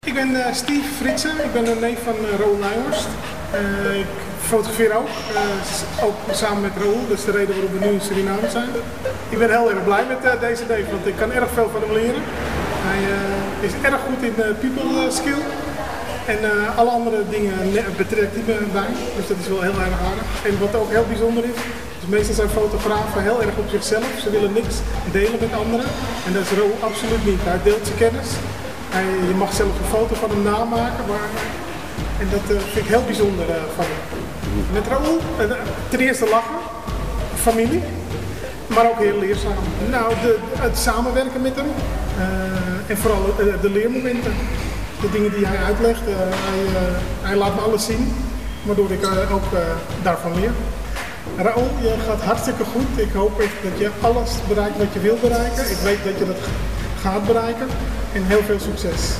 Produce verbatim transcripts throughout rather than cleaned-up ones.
Ik ben uh, Steve Fritsen, ik ben een neef van uh, Raoul Nijhorst. Uh, ik fotografeer ook, uh, ook samen met Raoul, dat is de reden waarom we nu in Suriname zijn. Ik ben heel erg blij met uh, deze neef, want ik kan erg veel van hem leren. Hij uh, is erg goed in uh, people uh, skill en uh, alle andere dingen betrekt hij me bij, dus dat is wel heel erg aardig. En wat ook heel bijzonder is, dus meestal zijn fotografen heel erg op zichzelf, ze willen niks delen met anderen en dat is Raoul absoluut niet. Hij deelt zijn kennis. Hij, je mag zelf een foto van hem namaken, maar, en dat uh, vind ik heel bijzonder uh, van hem. Met Raoul, uh, ten eerste lachen, familie, maar ook heel leerzaam. Nou, de, het samenwerken met hem uh, en vooral uh, de leermomenten, de dingen die hij uitlegt, uh, hij, uh, hij laat me alles zien, waardoor ik uh, ook uh, daarvan leer. Raoul, je gaat hartstikke goed. Ik hoop echt dat je alles bereikt wat je wil bereiken. Ik weet dat je dat gaat bereiken. En heel veel succes.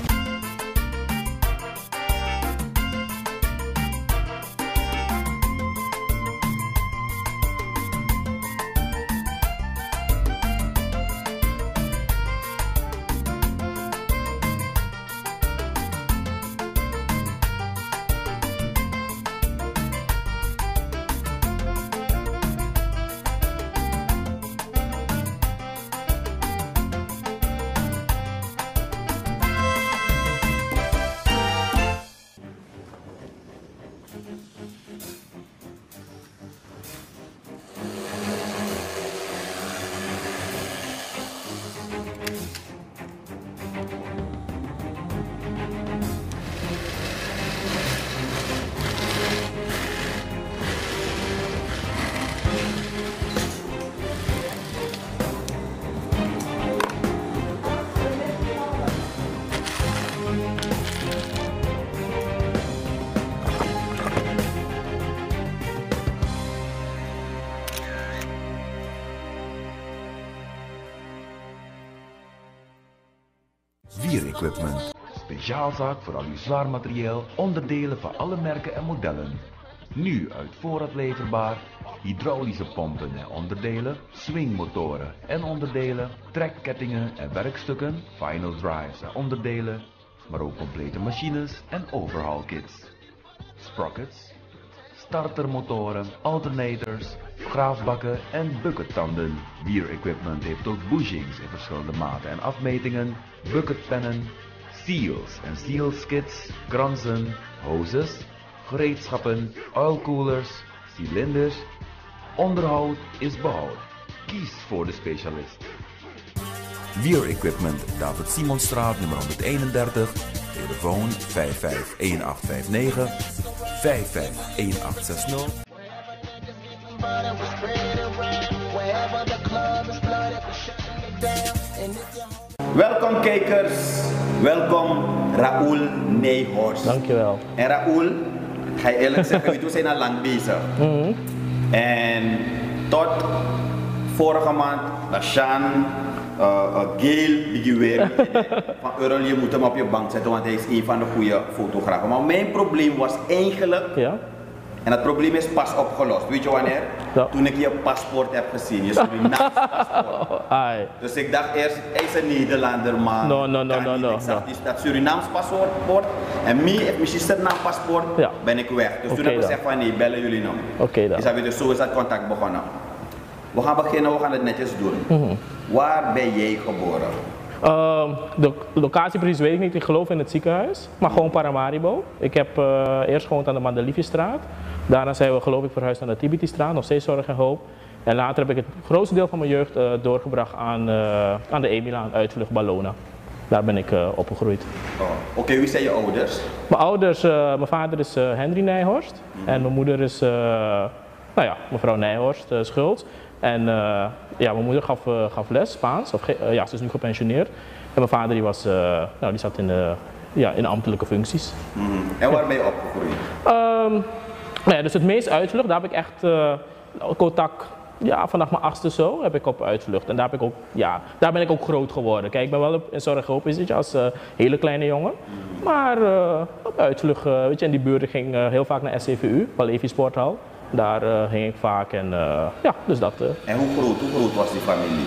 Vier Equipment. Speciaalzaak voor al uw zwaar materieel, onderdelen van alle merken en modellen. Nu uit voorraad leverbaar, hydraulische pompen en onderdelen, swingmotoren en onderdelen, trekkettingen en werkstukken, final drives en onderdelen, maar ook complete machines en overhaul kits. Sprockets, startermotoren, alternators, graafbakken en buckettanden. Vier Equipment heeft ook bushings in verschillende maten en afmetingen, bucketpennen, seals en sealskits, kransen, hoses, gereedschappen, oilcoolers, cilinders. Onderhoud is behoud. Kies voor de specialist. Vier Equipment, David Simonstraat nummer honderdeenendertig, telefoon vijf vijf een acht vijf negen, vijf vijf een acht zes nul. Welkom kijkers, welkom Raoul Nijhorst. Dankjewel. En Raoul, ga je eerlijk zeggen, we zijn al lang bezig. Mm-hmm. En tot vorige maand, dat Sean, uh, uh, Gail, die weer van Earl, je moet hem op je bank zetten, want hij is een van de goede fotografen. Maar mijn probleem was eigenlijk, ja? En dat probleem is pas opgelost. Weet je wanneer? Ja. Toen ik je paspoort heb gezien, je Surinaams paspoort. Ai. Dus ik dacht eerst, hij is een Nederlander, maar no, no, no, no, no, ik zag no. die, dat Surinaams paspoort en mij, mijn Surinaams paspoort, ja. Ben ik weg. Dus okay, toen heb ik gezegd van nee, bellen jullie nog. Oké okay, dan. Dus, dus zo is dat contact begonnen. We gaan beginnen, we gaan het netjes doen. Mm-hmm. Waar ben jij geboren? Uh, de locatie precies weet ik niet, ik geloof in het ziekenhuis, maar gewoon Paramaribo. Ik heb uh, eerst gewoond aan de Mandeliefjestraat, daarna zijn we geloof ik verhuisd naar de Tibitistraat, nog steeds zorg en hoop. En later heb ik het grootste deel van mijn jeugd uh, doorgebracht aan, uh, aan de Emilaan, uitvlucht Ballona. Daar ben ik uh, opgegroeid. Oh, Oké, okay, wie zijn je ouders? Mijn ouders, uh, mijn vader is uh, Henry Nijhorst mm-hmm. en mijn moeder is, uh, nou ja, mevrouw Nijhorst uh, Schultz. En uh, ja, mijn moeder gaf, uh, gaf les Spaans, of, uh, ja, ze is nu gepensioneerd. En mijn vader die was, uh, nou, die zat in, uh, ja, in ambtelijke functies. Mm-hmm. En waar ben je opgegroeid? Um, nou ja, dus het meest uitvlucht, daar heb ik echt uh, contact, ja, vanaf mijn achtste zo heb ik op uitvlucht. En daar, heb ik ook, ja, daar ben ik ook groot geworden. Kijk, ik ben wel in zorg en hoop, weet je, als uh, hele kleine jongen. Mm-hmm. Maar uh, op uitvlucht, uh, weet je, in die buurt ging uh, heel vaak naar S C V U, Palevi Sporthal. Daar uh, ging ik vaak en uh, ja, dus dat. Uh. En hoe groot, hoe groot was die familie?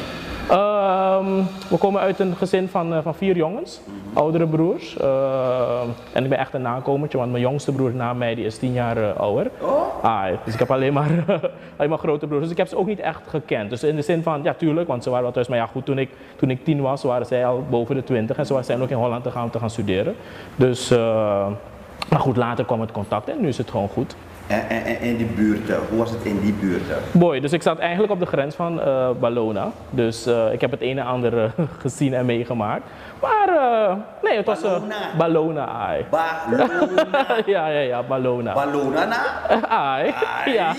Um, we komen uit een gezin van, uh, van vier jongens, oudere broers. Uh, en ik ben echt een nakomertje, want mijn jongste broer na mij die is tien jaar uh, ouder. Oh? Ah, dus ik heb alleen maar, alleen maar grote broers, dus ik heb ze ook niet echt gekend. Dus in de zin van, ja tuurlijk, want ze waren wel thuis, maar ja goed, toen ik, toen ik tien was, waren zij al boven de twintig en ze zijn ook in Holland te gaan, te gaan studeren. Dus, uh, maar goed, later kwam het contact en nu is het gewoon goed. En, en, en in die buurten, hoe was het in die buurten? Boy, dus ik zat eigenlijk op de grens van uh, Ballona. Dus uh, ik heb het een en ander uh, gezien en meegemaakt. Maar uh, nee, het was uh, Ballona. Ai. Ballona? ja, ja, ja, Ballona. Ballona na? Ai. Ja.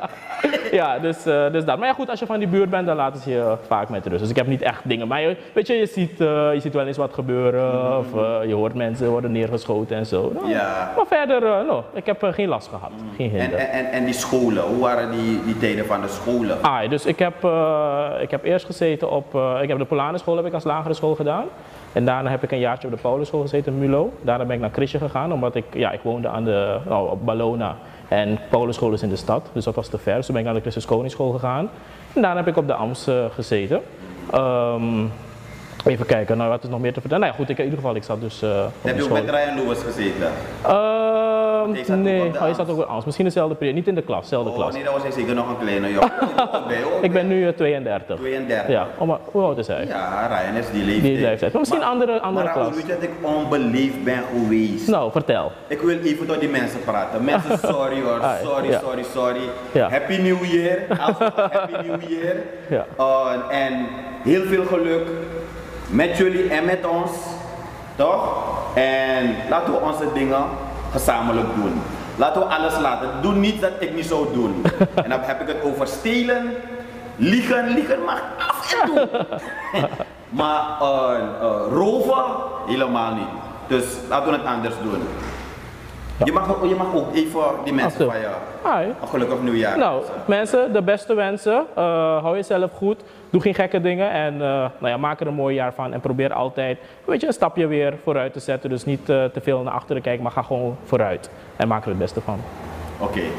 ja, dus, uh, dus dat. Maar ja, goed, als je van die buurt bent, dan laten ze je uh, vaak met rust. Dus ik heb niet echt dingen. Maar je, weet je, je ziet, uh, je ziet wel eens wat gebeuren. Mm-hmm. Of uh, je hoort mensen worden neergeschoten en zo. Nou, ja. Maar verder, uh, no, ik heb uh, geen last gehad. Mm. Geen hinder. En, en, en die scholen, hoe waren die, die tijden van de scholen? Ah, dus ik heb, uh, ik heb eerst gezeten op, uh, ik heb de Polanenschool heb ik als lagere school gedaan. En daarna heb ik een jaartje op de Paulusschool gezeten in Mulo. Daarna ben ik naar Chrisje gegaan, omdat ik, ja, ik woonde aan de, nou, op Ballona. En Paulusschool is in de stad, dus dat was te ver. Dus toen ben ik naar de Christus Koningsschool gegaan. En daarna heb ik op de Amst uh, gezeten. Um, even kijken, nou wat is nog meer te vertellen? Nou ja, goed, ik, in ieder geval, ik zat dus uh, op heb je ook met Ryan Lewis gezeten? Uh, zat nee, ook oh, je zat ook bij Amst. Misschien dezelfde periode, niet in de klas, dezelfde oh, klas. Nee, dat was hij zeker nog een kleine jongen. Ik ben nu uh, tweeëndertig. tweeëndertig? Ja, oh, maar hoe oud is hij? Ja, Ryan is die leeftijd. Die leeftijd. Maar misschien maar, andere, andere maar, klas. Maar weet je dat ik onbeleefd ben geweest? Nou, vertel. Ik wil even tot die mensen praten. Mensen, sorry hoor, ah, sorry, ja. sorry, sorry. Ja. Happy New Year, Happy New Year. Ja. Uh, en heel veel geluk met jullie en met ons, toch? En laten we onze dingen gezamenlijk doen. Laten we alles laten. Doe niets dat ik niet zou doen. En dan heb ik het over stelen, liegen, liegen mag af en toe. Maar uh, uh, roven, helemaal niet. Dus laten we het anders doen. Ja. Je, mag, je mag ook even die mensen van je een gelukkig nieuwjaar. Nou, mensen, de beste wensen. Uh, hou jezelf goed. Doe geen gekke dingen en uh, nou ja, maak er een mooi jaar van. En probeer altijd weet je, een stapje weer vooruit te zetten. Dus niet uh, te veel naar achteren kijken, maar ga gewoon vooruit. En maak er het beste van. Oké. Okay.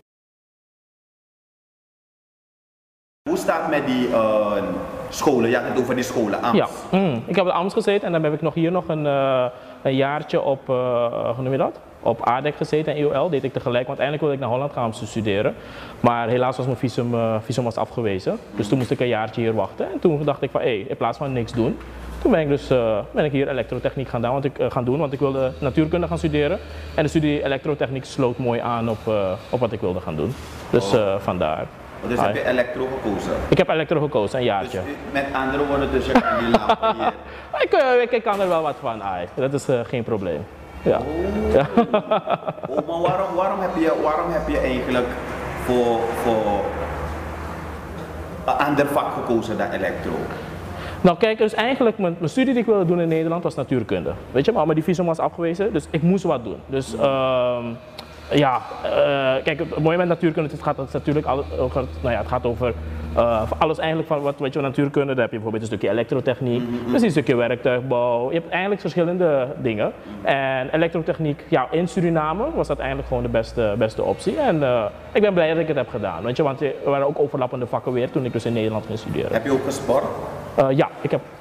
Hoe staat het met die uh, scholen? Je had het over die scholen, Amst. Ja, mm, ik heb op Amst gezeten en dan heb ik nog hier nog een, uh, een jaartje op, uh, hoe noem je dat? Op A D E C gezeten en E O L deed ik tegelijk, want eindelijk wilde ik naar Holland gaan om te studeren. Maar helaas was mijn visum, uh, visum was afgewezen, dus toen moest ik een jaartje hier wachten. En toen dacht ik van, hé, hey, in plaats van niks doen, toen ben ik dus uh, ben ik hier elektrotechniek gaan, doen, want ik, uh, gaan doen, want ik wilde natuurkunde gaan studeren. En de studie elektrotechniek sloot mooi aan op, uh, op wat ik wilde gaan doen. Dus uh, vandaar. Dus heb je elektro gekozen? Ik heb elektro gekozen, een jaartje. Dus met andere woorden, dus je kan die lampen hier. ik, uh, ik, ik kan er wel wat van, ai. Dat is uh, geen probleem. Ja. Oh. Ja. Oh, maar waarom, waarom, heb je, waarom heb je eigenlijk voor, voor een ander vak gekozen dan elektro? Nou kijk, dus eigenlijk mijn, mijn studie die ik wilde doen in Nederland was natuurkunde. Weet je, maar, maar die visum was afgewezen, dus ik moest wat doen. Dus uh, ja, uh, kijk, het mooie met natuurkunde, het gaat het natuurlijk al, over, nou ja, het gaat over uh, alles eigenlijk van wat weet je, natuurkunde. Dan heb je bijvoorbeeld een stukje elektrotechniek, mm-hmm. dus een stukje werktuigbouw. Je hebt eigenlijk verschillende dingen. En elektrotechniek, ja, in Suriname was dat eigenlijk gewoon de beste, beste optie. En uh, ik ben blij dat ik het heb gedaan, weet je, want er waren ook overlappende vakken weer toen ik dus in Nederland ging studeren. Heb je ook gesport? Uh, ja, ik heb.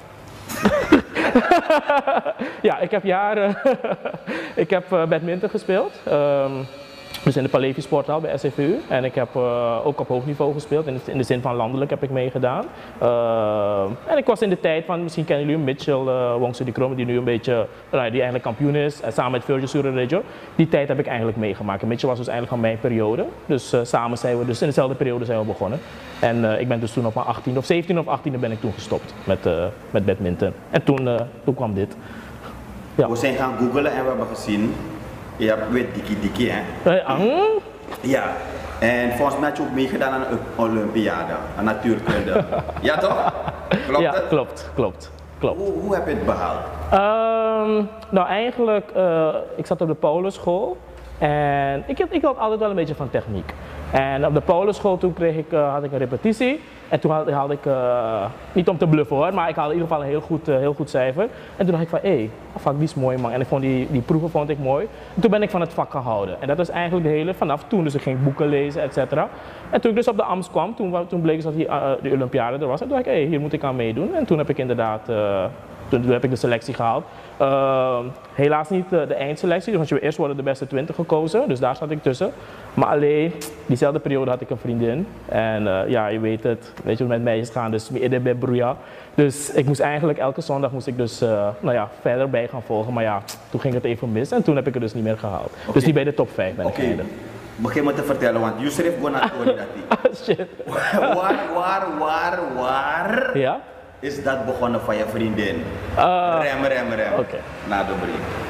ja, ik heb jaren. ik heb uh, badminton gespeeld. Um, dus in de Palevi Sporthal bij S C V U. En ik heb uh, ook op hoog niveau gespeeld. In de, in de zin van landelijk heb ik meegedaan. Uh, en ik was in de tijd van, misschien kennen jullie hem, Mitchell uh, Wongsu die Kromme, die nu een beetje, uh, die eigenlijk kampioen is. En samen met Virgil Surerejo. Die tijd heb ik eigenlijk meegemaakt. En Mitchell was dus eigenlijk van mijn periode. Dus uh, samen zijn we, dus in dezelfde periode zijn we begonnen. En uh, ik ben dus toen op mijn achttiende of zeventiende of achttiende ben ik toen gestopt met, uh, met badminton. En toen, uh, toen kwam dit. Ja. We zijn gaan googlen en we hebben gezien. Je hebt weet Dikkie Dikkie, hè? Uh, uh, ja, en volgens mij had je ook meegedaan aan een Olympiade, aan natuurkunde. Ja toch? Klopt ja, het? klopt, klopt, klopt. Hoe, hoe heb je het behaald? Um, nou eigenlijk, uh, ik zat op de Paulusschool en ik, ik had altijd wel een beetje van techniek. En op de Paulusschool toen kreeg ik, uh, had ik een repetitie. En toen had, had ik, uh, niet om te bluffen hoor, maar ik had in ieder geval een heel goed, uh, heel goed cijfer. En toen dacht ik van, hé, hey, fuck, die is mooi man. En ik vond die, die proeven vond ik mooi. En toen ben ik van het vak gehouden. En dat is eigenlijk de hele, vanaf toen. Dus ik ging boeken lezen, et cetera. En toen ik dus op de A M S kwam, toen, toen bleek dat hier, uh, de Olympiade er was. En toen dacht ik, hé, hey, hier moet ik aan meedoen. En toen heb ik inderdaad, uh, toen, toen heb ik de selectie gehaald. Uh, helaas niet uh, de eindselectie, want je eerst worden de beste twintig gekozen. Dus daar zat ik tussen. Maar alleen, diezelfde periode had ik een vriendin. En uh, ja, je weet het, weet je hoe met meisjes gaan, dus midden bij broeia. Dus ik moest eigenlijk, elke zondag moest ik dus uh, nou ja, verder bij gaan volgen. Maar ja, toen ging het even mis en toen heb ik het dus niet meer gehaald. Okay. Dus niet bij de top vijf ben ik okay. eindig. Begin me te vertellen, want Yusrif gewoon naar Tony dat shit. Waar, waar, waar, waar ja? is dat begonnen van je vriendin? Uh, rem, rem, rem. Oké. Okay. Na de break.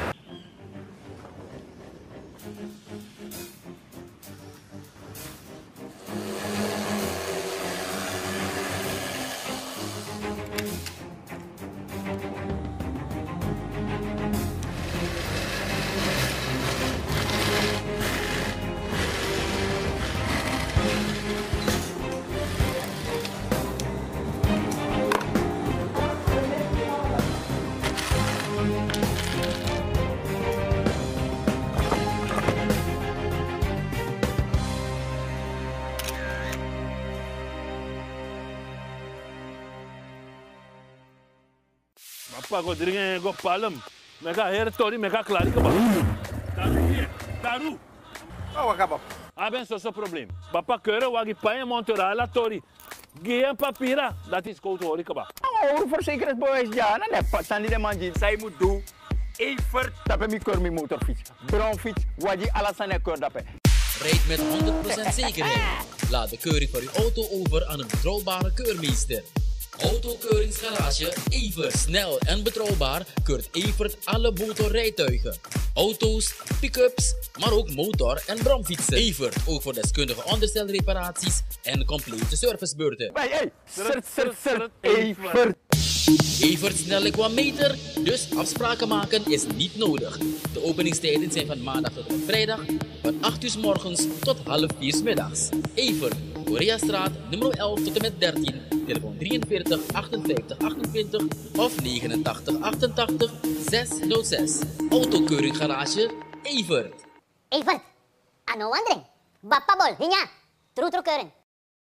Pago drinken go palm. Mega her tori mega claro que ba. Daru hier. Daru. Oh, acabou. Ah, ben, zo probleem. Papa keuren wagi paien montora la tori. Geen papira. Dat is koud hoor ik ba. Oh, verzekeringsboys ja, dan heb ik dan niet de man die zij moet doen. Evert, dat ben ik keur mijn motorfiets. Brownfiets, wagi alles aan de keur dappen. Rijd met honderd procent zekerheid. Laat de keuring van uw auto over aan een betrouwbare keurmeester. Autokeuringsgarage Evert. Snel en betrouwbaar keurt Evert alle motorrijtuigen. Auto's, pick-ups, maar ook motor- en bromfietsen. Evert, ook voor deskundige onderstelreparaties en complete servicebeurten. Hey, hey, sert, sert, sert, Evert. Evert snelle qua meter, dus afspraken maken is niet nodig. De openingstijden zijn van maandag tot en vrijdag, van acht uur 's morgens tot half vier 's middags. Evert, Koreastraat, nummer elf tot en met dertien, telefoon drieënveertig achtenvijftig achtentwintig of negenentachtig achtentachtig zeshonderdzes. Autokeuringgarage Evert. Evert, ano wandering? Bapabol, hinya, true true keuring.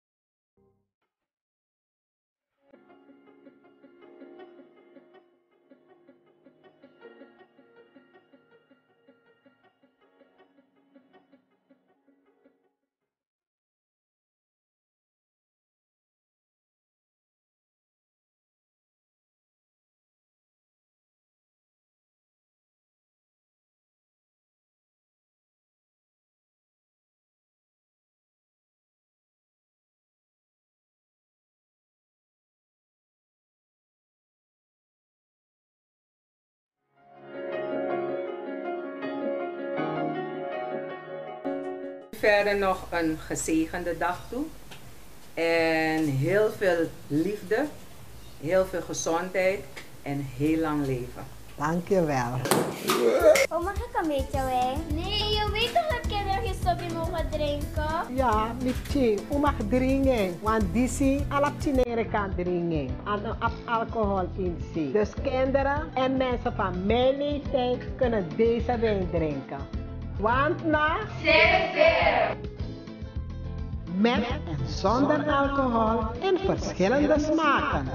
Verder nog een gezegende dag toe en heel veel liefde, heel veel gezondheid en heel lang leven. Dankjewel. Oh, mag ik een beetje wijn? Nee, je weet toch dat kinderen geen soppie mogen drinken? Ja, Michi, u mag drinken, want die alle kinderen kan drinken en op alcohol in zich. Dus kinderen en mensen van mijn leeftijd kunnen deze wijn drinken. Want na met en zonder alcohol in verschillende smaken.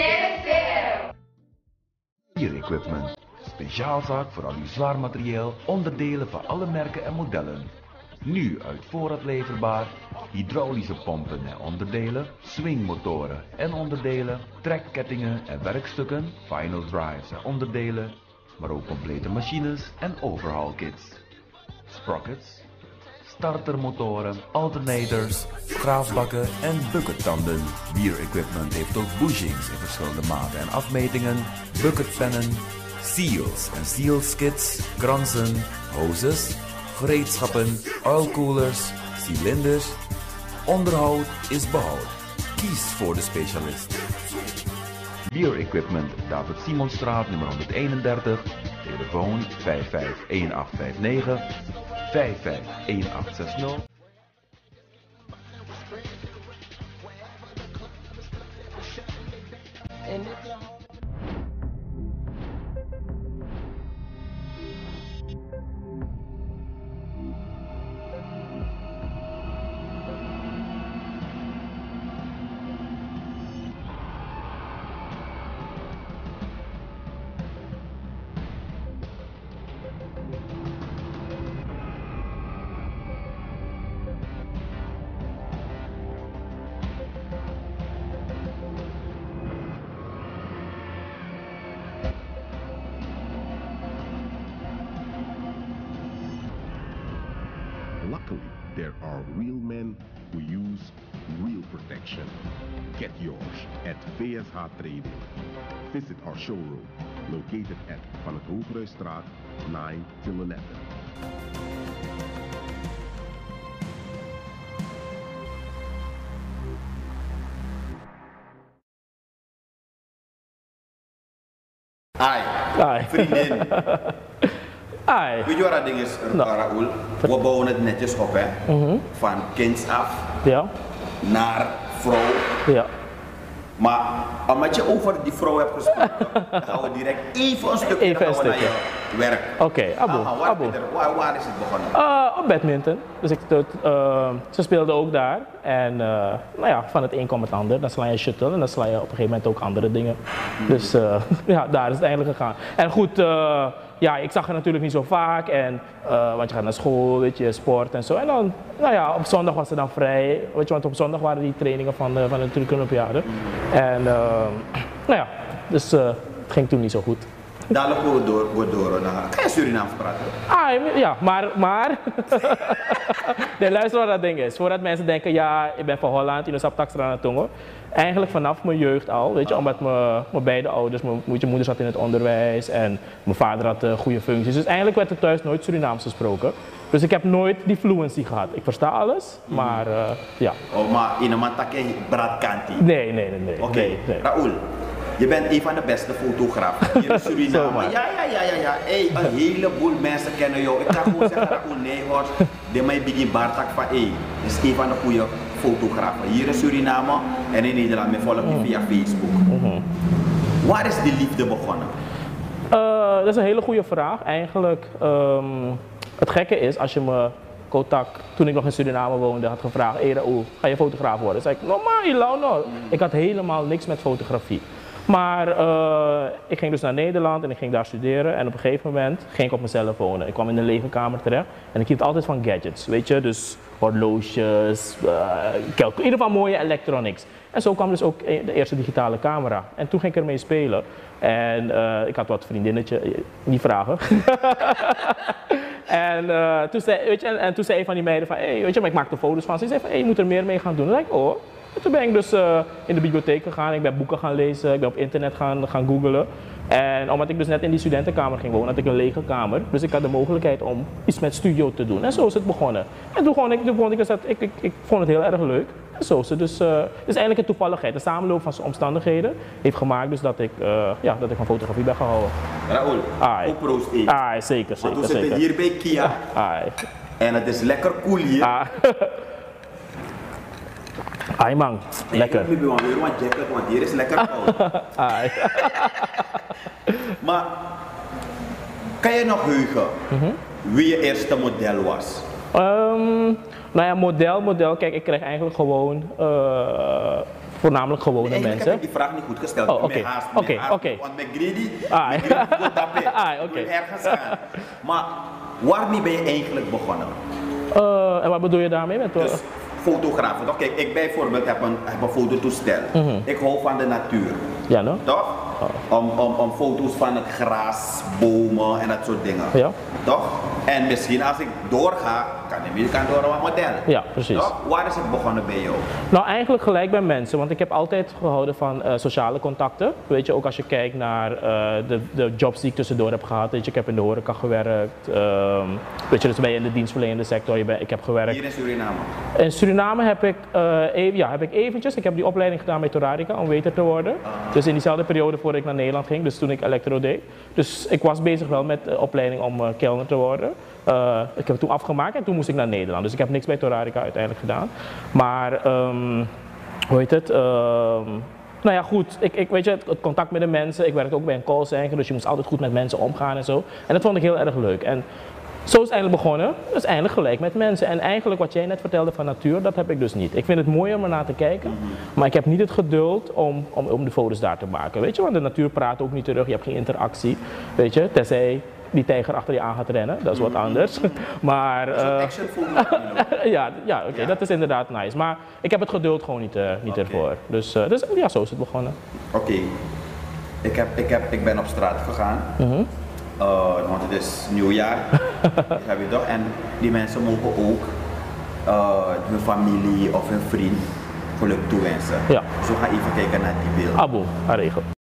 Hier Equipment. Speciaalzaak voor al uw zwaar materieel, onderdelen van alle merken en modellen. Nu uit voorraad leverbaar, hydraulische pompen en onderdelen, swingmotoren en onderdelen, trekkettingen en werkstukken, final drives en onderdelen, maar ook complete machines en overhaul kits. Sprockets, startermotoren, alternators, graafbakken en buckettanden. Beer Equipment heeft ook bushings in verschillende maten en afmetingen, bucketpennen, seals en sealskits, kransen, hoses, gereedschappen, oilcoolers, cilinders. Onderhoud is behoud. Kies voor de specialist. Beer Equipment, David Simonstraat nummer honderdeenendertig, telefoon vijf vijf een acht vijf negen, vijf vijf een acht zes nul. luckily, there are real men who use real protection. Get yours at V S H Trading. Visit our showroom located at Van het Hoogruisstraat nine till eleven. Ai, Ai. vriendin. Ai. Weet je wat dat ding is, Nou. Raoul? We bouwen het netjes op, hè? Mhm. Van kinds af Ja. naar vrouw. Ja. Maar omdat je over die vrouw hebt gesproken, dan gaan we direct even een stukje Even een gaan we naar stukje. je werk. Oké, Abu. Ah, waar, Abu. Peter, waar, waar is het begonnen? Uh, op badminton. Dus ik, dat, uh, ze speelden ook daar. En uh, nou ja, van het een komt het ander. Dan sla je shuttle en dan sla je op een gegeven moment ook andere dingen. Dus uh, ja, daar is het eigenlijk gegaan. En goed, uh, ja, ik zag het natuurlijk niet zo vaak. En, uh, want je gaat naar school, weet je, sport en zo. En dan, nou ja, op zondag was het dan vrij. Weet je, want op zondag waren die trainingen van de, van de Turkse Olympiade. En uh, nou ja, dus uh, het ging toen niet zo goed. Dadelijk gaan we door, we door naar. Kan je Surinaams praten? Ah, ja, maar, maar. nee, luister wat dat ding is. Voordat mensen denken, ja, ik ben van Holland, in de Saptakstra naar Tongo. Eigenlijk vanaf mijn jeugd al, weet je, omdat mijn, mijn beide ouders, mijn, mijn moeder zat in het onderwijs en mijn vader had uh, goede functies. Dus eigenlijk werd er thuis nooit Surinaams gesproken. Dus ik heb nooit die fluency gehad. Ik versta alles, maar uh, ja. Oh, maar in een matake bradkanti? Nee, nee, nee. nee. Oké, okay. nee, nee. Raoul. Je bent een van de beste fotografen hier in Suriname. ja, ja, ja, ja, ja. Hey, een heleboel mensen kennen jou. Ik kan gewoon zeggen, Raoul Nijhorst, de mij begin Bartak van hey, is een van de goede fotografen hier in Suriname en in Nederland. Me volg je via Facebook. Mm-hmm. Waar is die liefde begonnen? Uh, dat is een hele goede vraag. Eigenlijk, um, het gekke is, als je me contact, toen ik nog in Suriname woonde, had gevraagd, hey Raoul, ga je fotograaf worden? Zei ik, normaal, Ilau, no. Ik had helemaal niks met fotografie. Maar uh, ik ging dus naar Nederland en ik ging daar studeren en op een gegeven moment ging ik op mezelf wonen. Ik kwam in de legerkamer terecht en ik hield altijd van gadgets, weet je, dus horloges, uh, in ieder geval mooie electronics. En zo kwam dus ook de eerste digitale camera. En toen ging ik ermee spelen en uh, ik had wat vriendinnetje, niet vragen. En, uh, toen zei, weet je, en, en toen zei een van die meiden van, hey, weet je, maar ik maakte foto's van. Ze zei van, hey, je moet er meer mee gaan doen. Dan dacht ik, oh. En toen ben ik dus uh, in de bibliotheek gegaan, ik ben boeken gaan lezen, ik ben op internet gaan, gaan googlen. En omdat ik dus net in die studentenkamer ging wonen, had ik een lege kamer. Dus ik had de mogelijkheid om iets met studio te doen. En zo is het begonnen. En toen, gewoon, ik, toen vond ik, dat, ik, ik, ik vond het heel erg leuk. En zo is het dus, uh, het is eigenlijk een toevalligheid. De samenloop van omstandigheden heeft gemaakt dus dat ik, uh, ja, dat ik van fotografie ben gehouden. Raoul, Ai. hoe proost je? Ai, zeker, zeker. Want we zitten hier bij Kia. Ai. En het is lekker cool hier. Ah. Ai man, lekker. Ik wil weer een jacket, want hier is lekker koud. Ai. Maar, kan je nog heugen mm-hmm. wie je eerste model was? Um, nou ja, model, model. Kijk, ik kreeg eigenlijk gewoon, uh, voornamelijk gewone nee, mensen. heb ik die vraag niet goed gesteld. Oh, oké, oké, oké. Want met greedy, ah, met greedy goed dappen. Ah, oké. Okay. Ergens gaan. Maar, waarmee ben je eigenlijk begonnen? Uh, en wat bedoel je daarmee? Met, dus, fotografen, toch? Kijk, ik bijvoorbeeld heb een, heb een fototoestel. Mm-hmm. Ik hou van de natuur. Ja, no? Toch? Oh. Om, om, om foto's van het gras, bomen en dat soort dingen. Ja. Toch? En misschien als ik doorga, kan ik kan door een model. Ja, precies. Toch? Waar is het begonnen bij jou? Nou, eigenlijk gelijk bij mensen, want ik heb altijd gehouden van uh, sociale contacten. Weet je, ook als je kijkt naar uh, de, de jobs die ik tussendoor heb gehad. Weet je, ik heb in de horeca gewerkt. Um, weet je, dus ben je in de dienstverlenende sector. Je ben, ik heb gewerkt. Hier in Suriname? In Suriname heb ik, uh, even, ja, heb ik eventjes, ik heb die opleiding gedaan bij Torarica om waiter te worden. Uh. Dus in diezelfde periode voordat ik naar Nederland ging, dus toen ik elektro deed. Dus ik was bezig wel met de opleiding om uh, kelner te worden. Uh, ik heb het toen afgemaakt en toen moest ik naar Nederland. Dus ik heb niks bij Torarica uiteindelijk gedaan. Maar, um, hoe heet het? Um, nou ja, goed. Ik, ik, weet je, het, het contact met de mensen. Ik werkte ook bij een callcenter, dus je moest altijd goed met mensen omgaan en zo. En dat vond ik heel erg leuk. En zo is het eigenlijk begonnen. Dus eigenlijk gelijk met mensen. En eigenlijk wat jij net vertelde van natuur, dat heb ik dus niet. Ik vind het mooi om er naar te kijken. Maar ik heb niet het geduld om, om, om de foto's daar te maken. Weet je, want de natuur praat ook niet terug. Je hebt geen interactie. Weet je, tenzij die tijger achter je aan gaat rennen, dat is wat anders. Maar uh, ja, ja oké, okay, ja. Dat is inderdaad nice. Maar ik heb het geduld gewoon niet, uh, niet okay. ervoor. Dus, uh, dus ja, zo is het begonnen. Oké, okay. ik, heb, ik, heb, ik ben op straat gegaan. Uh-huh. Uh, want het is nieuwjaar, heb je toch? En die mensen mogen ook uh, hun familie of hun vriend geluk toewensen. Ja. Zo ga even kijken naar die beelden. Abo, aan regel.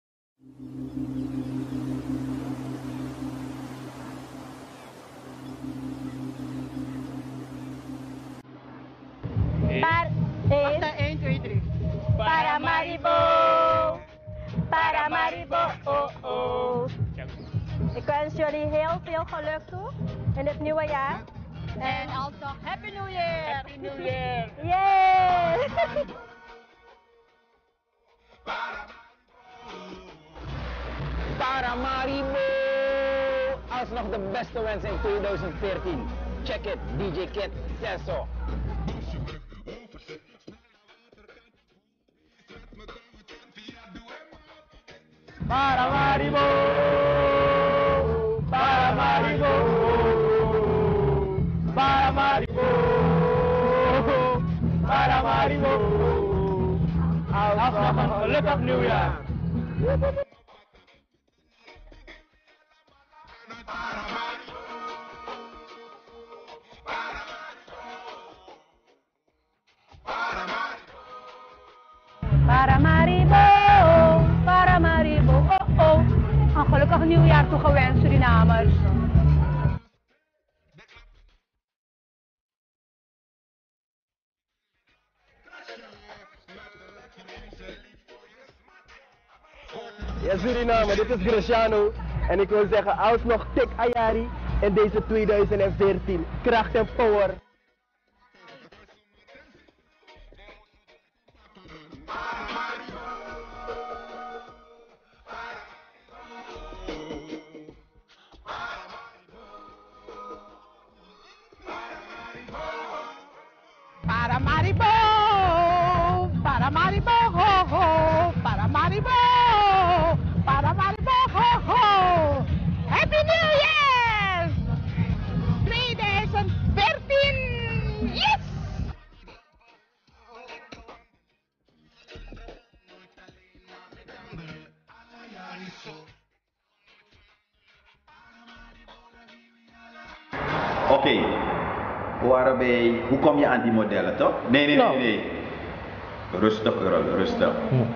één, twee, drie. Paramaribo, Paramaribo, oh oh. Ik wens jullie heel veel geluk toe in het nieuwe jaar. En alsnog Happy New Year! Happy New Year! Yay! Paramaribo! Alsnog de beste wens in tweeduizend veertien. Check it, D J Kid, Sesso. Paramaribo, Paramaribo, Paramaribo, Paramaribo. Alsnog een gelukkig nieuwjaar. Paramaribo, Paramaribo, oh oh. Een gelukkig nieuwjaar toegewenst, Surinamers. Ja, Suriname, dit is Graciano. En ik wil zeggen, alsnog tik Ayari in deze tweeduizend veertien. Kracht en power. Paramaribo, Paramaribo, ho ho, Paramaribo, Paramaribo, ho ho. Happy New Year! tweeduizend veertien, yes! Oké. Okay. Waarbij, hoe kom je aan die modellen toch? Nee, nee, nee, nee. nee. Rustig, Earl, rustig.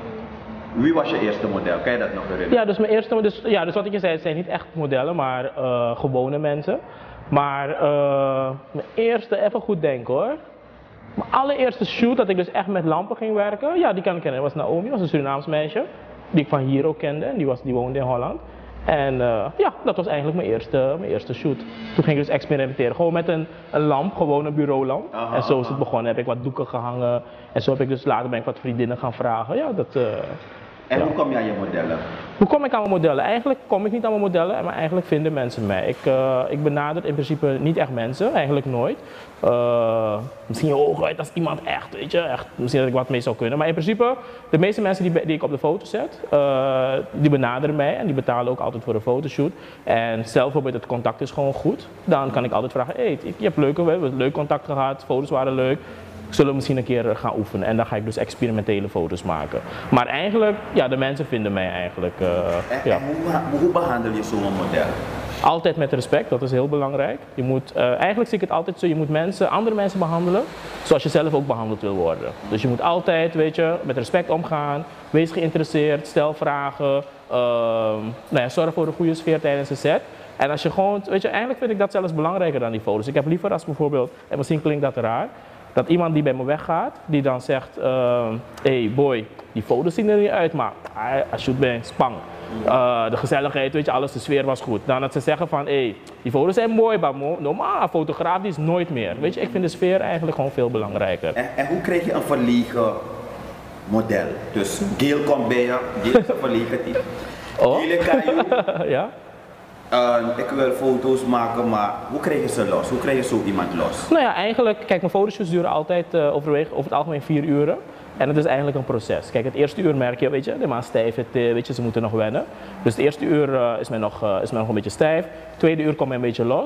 Hm. Wie was je eerste model? Kan je dat nog herinneren? Ja, dus mijn eerste, dus, ja, dus wat ik je zei, het zijn niet echt modellen, maar uh, gewone mensen. Maar uh, mijn eerste, even goed denken hoor. Mijn allereerste shoot dat ik dus echt met lampen ging werken, ja, die kan ik kennen. Dat was Naomi, was een Surinaams meisje, die ik van hier ook kende en die, was, die woonde in Holland. En uh, ja, dat was eigenlijk mijn eerste, mijn eerste shoot. Toen ging ik dus experimenteren, gewoon met een, een lamp, gewoon een bureaulamp. Aha, en zo is het begonnen, heb ik wat doeken gehangen en zo heb ik dus later ben ik wat vriendinnen gaan vragen. Ja, dat, uh, en ja. hoe kom je aan je modellen? Hoe kom ik aan mijn modellen? Eigenlijk kom ik niet aan mijn modellen, maar eigenlijk vinden mensen mij. Ik, uh, ik benader in principe niet echt mensen, eigenlijk nooit. Uh, misschien hooguit als iemand echt, weet je, echt, misschien dat ik wat mee zou kunnen. Maar in principe, de meeste mensen die, die ik op de foto zet, uh, die benaderen mij en die betalen ook altijd voor een fotoshoot. En stel bijvoorbeeld het contact is gewoon goed, dan kan ik altijd vragen, hé, hey, je hebt leuke, we hebben leuk contact gehad, foto's waren leuk. Zullen we misschien een keer gaan oefenen en dan ga ik dus experimentele foto's maken. Maar eigenlijk, ja, de mensen vinden mij eigenlijk. Uh, en, ja. en hoe, hoe behandel je zo'n model? Altijd met respect, dat is heel belangrijk. Je moet, uh, eigenlijk zie ik het altijd zo, je moet mensen, andere mensen behandelen zoals je zelf ook behandeld wil worden. Dus je moet altijd, weet je, met respect omgaan, wees geïnteresseerd, stel vragen, uh, nou ja, zorg voor een goede sfeer tijdens de set. En als je gewoon, weet je, eigenlijk vind ik dat zelfs belangrijker dan die foto's. Ik heb liever als bijvoorbeeld, en misschien klinkt dat raar, dat iemand die bij me weggaat, die dan zegt, hé uh, hey boy, die foto's zien er niet uit, maar als je het bent, spang. Uh, de gezelligheid, weet je, alles, de sfeer was goed. Dan dat ze zeggen van, hé, hey, die foto's zijn mooi, maar normaal, een fotograaf die is nooit meer. Weet je, ik vind de sfeer eigenlijk gewoon veel belangrijker. En, en hoe krijg je een verlegen model? Dus Gail komt bij je, Gail is een verlegen type. Oh? Gail kan je, ja? Uh, ik wil foto's maken, maar hoe krijg je ze los? Hoe krijg je zo iemand los? Nou ja, eigenlijk, kijk, mijn fotoshoots duren altijd uh, overwege, over het algemeen vier uren. En het is eigenlijk een proces. Kijk, het eerste uur merk je, weet je, de man stijf, het, weet je, ze moeten nog wennen. Dus het eerste uur uh, is, men nog, uh, is men nog een beetje stijf. Het tweede uur komt men een beetje los.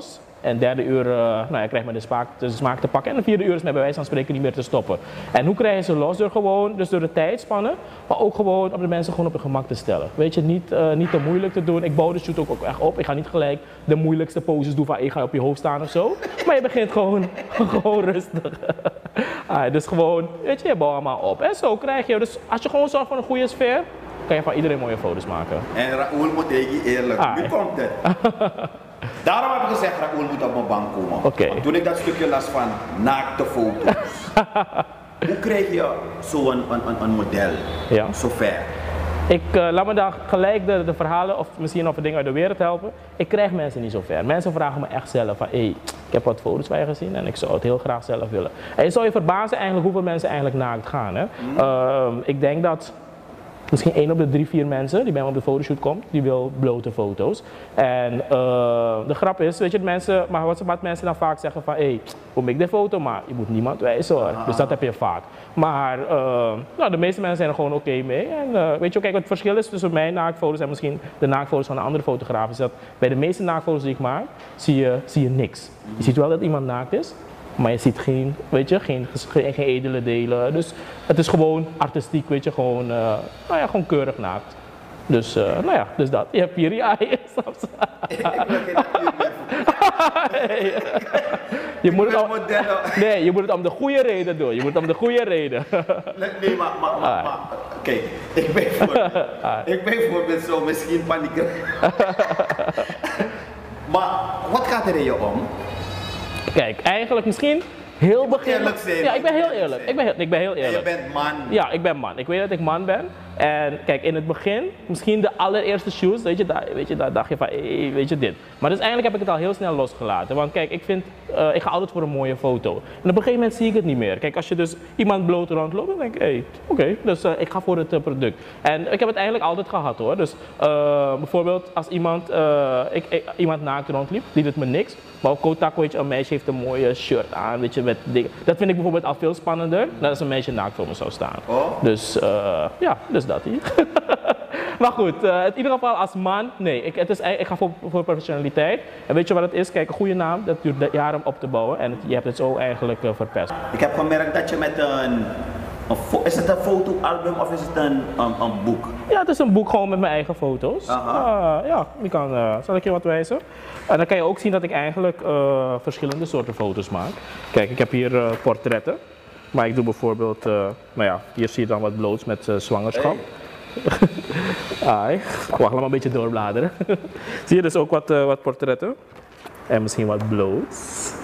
En derde uur, uh, nou ja, krijgt men de smaak, de smaak te pakken. En de vierde uur is met bij wijze van spreken niet meer te stoppen. En hoe krijg je ze los? Door gewoon, dus door de tijdspannen, maar ook gewoon om de mensen gewoon op hun gemak te stellen. Weet je, niet, uh, niet te moeilijk te doen. Ik bouw de shoot ook, ook echt op. Ik ga niet gelijk de moeilijkste poses doen van ik ga op je hoofd staan of zo. Maar je begint gewoon, gewoon rustig. ah, dus gewoon, weet je, je bouwt allemaal op. En zo krijg je, dus als je gewoon zorgt voor een goede sfeer, kan je van iedereen mooie foto's maken. En Raoul moet ik eerlijk, ah, nu komt het. Daarom heb ik gezegd, Raoul moet op mijn bank komen. Okay. Toen ik dat stukje las van naakte foto's. Hoe krijg je zo'n een, een, een model, ja. zo ver? Ik uh, laat me daar gelijk de, de verhalen of misschien of dingen uit de wereld helpen. Ik krijg mensen niet zo ver. Mensen vragen me echt zelf van, hé, hey, ik heb wat foto's van je gezien en ik zou het heel graag zelf willen. En je zou je verbazen eigenlijk hoeveel mensen eigenlijk naakt gaan. Hè? Mm. Uh, ik denk dat misschien één op de drie, vier mensen die bij me op de fotoshoot komt, die wil blote foto's. En uh, de grap is, weet je, mensen, maar wat, wat mensen dan vaak zeggen van, hé, hey, hoe maak ik de foto? Maar je moet niemand wijzen hoor. Ah. Dus dat heb je vaak. Maar uh, nou, de meeste mensen zijn er gewoon oké okay mee. En uh, weet je, kijk, het verschil is tussen mijn naaktfoto's en misschien de naaktfoto's van een andere fotograaf is dat bij de meeste naaktfoto's die ik maak, zie je, zie je niks. Je ziet wel dat iemand naakt is, maar je ziet geen, weet je, geen, geen, geen edele delen. Dus het is gewoon artistiek, weet je, gewoon, uh, nou ja, gewoon keurig naakt. Dus, uh, nou ja, dus dat. Je hebt hier ja, je snapt. Je moet het om, nee, je moet het om de goede reden doen. Je moet het om de goede reden. Nee, maar, maar, maar, maar kijk, ik ben voor, ik ben bijvoorbeeld zo misschien paniek. Maar wat gaat er in je om? Kijk, eigenlijk misschien heel begin. Eerlijk zijn. Ja, ik ben heel eerlijk. Ik ben heel, ik ben heel eerlijk. En je bent man. Ja, ik ben man. Ik weet dat ik man ben. En kijk, in het begin, misschien de allereerste shoots, weet je, daar, weet je, daar dacht je van, hey, weet je dit. Maar dus eigenlijk heb ik het al heel snel losgelaten. Want kijk, ik vind, uh, ik ga altijd voor een mooie foto. En op een gegeven moment zie ik het niet meer. Kijk, als je dus iemand bloot rondloopt, dan denk ik, hé, hey, oké, okay, dus uh, ik ga voor het uh, product. En ik heb het eigenlijk altijd gehad hoor. Dus uh, bijvoorbeeld als iemand, uh, ik, ik, iemand naakt rondliep, liet het me niks. Maar op Kotak, weet je, een meisje heeft een mooie shirt aan, weet je, met dingen. Dat vind ik bijvoorbeeld al veel spannender dan als een meisje naakt voor me zou staan. Oh. Dus uh, ja, dus dat hier. Maar goed, uh, in ieder geval als man, nee, ik, het is, ik ga voor, voor professionaliteit. En weet je wat het is? Kijk, een goede naam, dat duurt jaren om op te bouwen en het, je hebt het zo eigenlijk uh, verpest. Ik heb gemerkt dat je met een, een is het een fotoalbum of is het een, een, een boek? Ja, het is een boek gewoon met mijn eigen foto's. Uh, ja, je kan, uh, zal ik je wat wijzen? En dan kan je ook zien dat ik eigenlijk uh, verschillende soorten foto's maak. Kijk, ik heb hier uh, portretten. Maar ik doe bijvoorbeeld, uh, nou ja, hier zie je dan wat bloots met uh, zwangerschap. Hey. Ai, wacht, laat maar een beetje doorbladeren. Zie je dus ook wat, uh, wat portretten. En misschien wat bloots.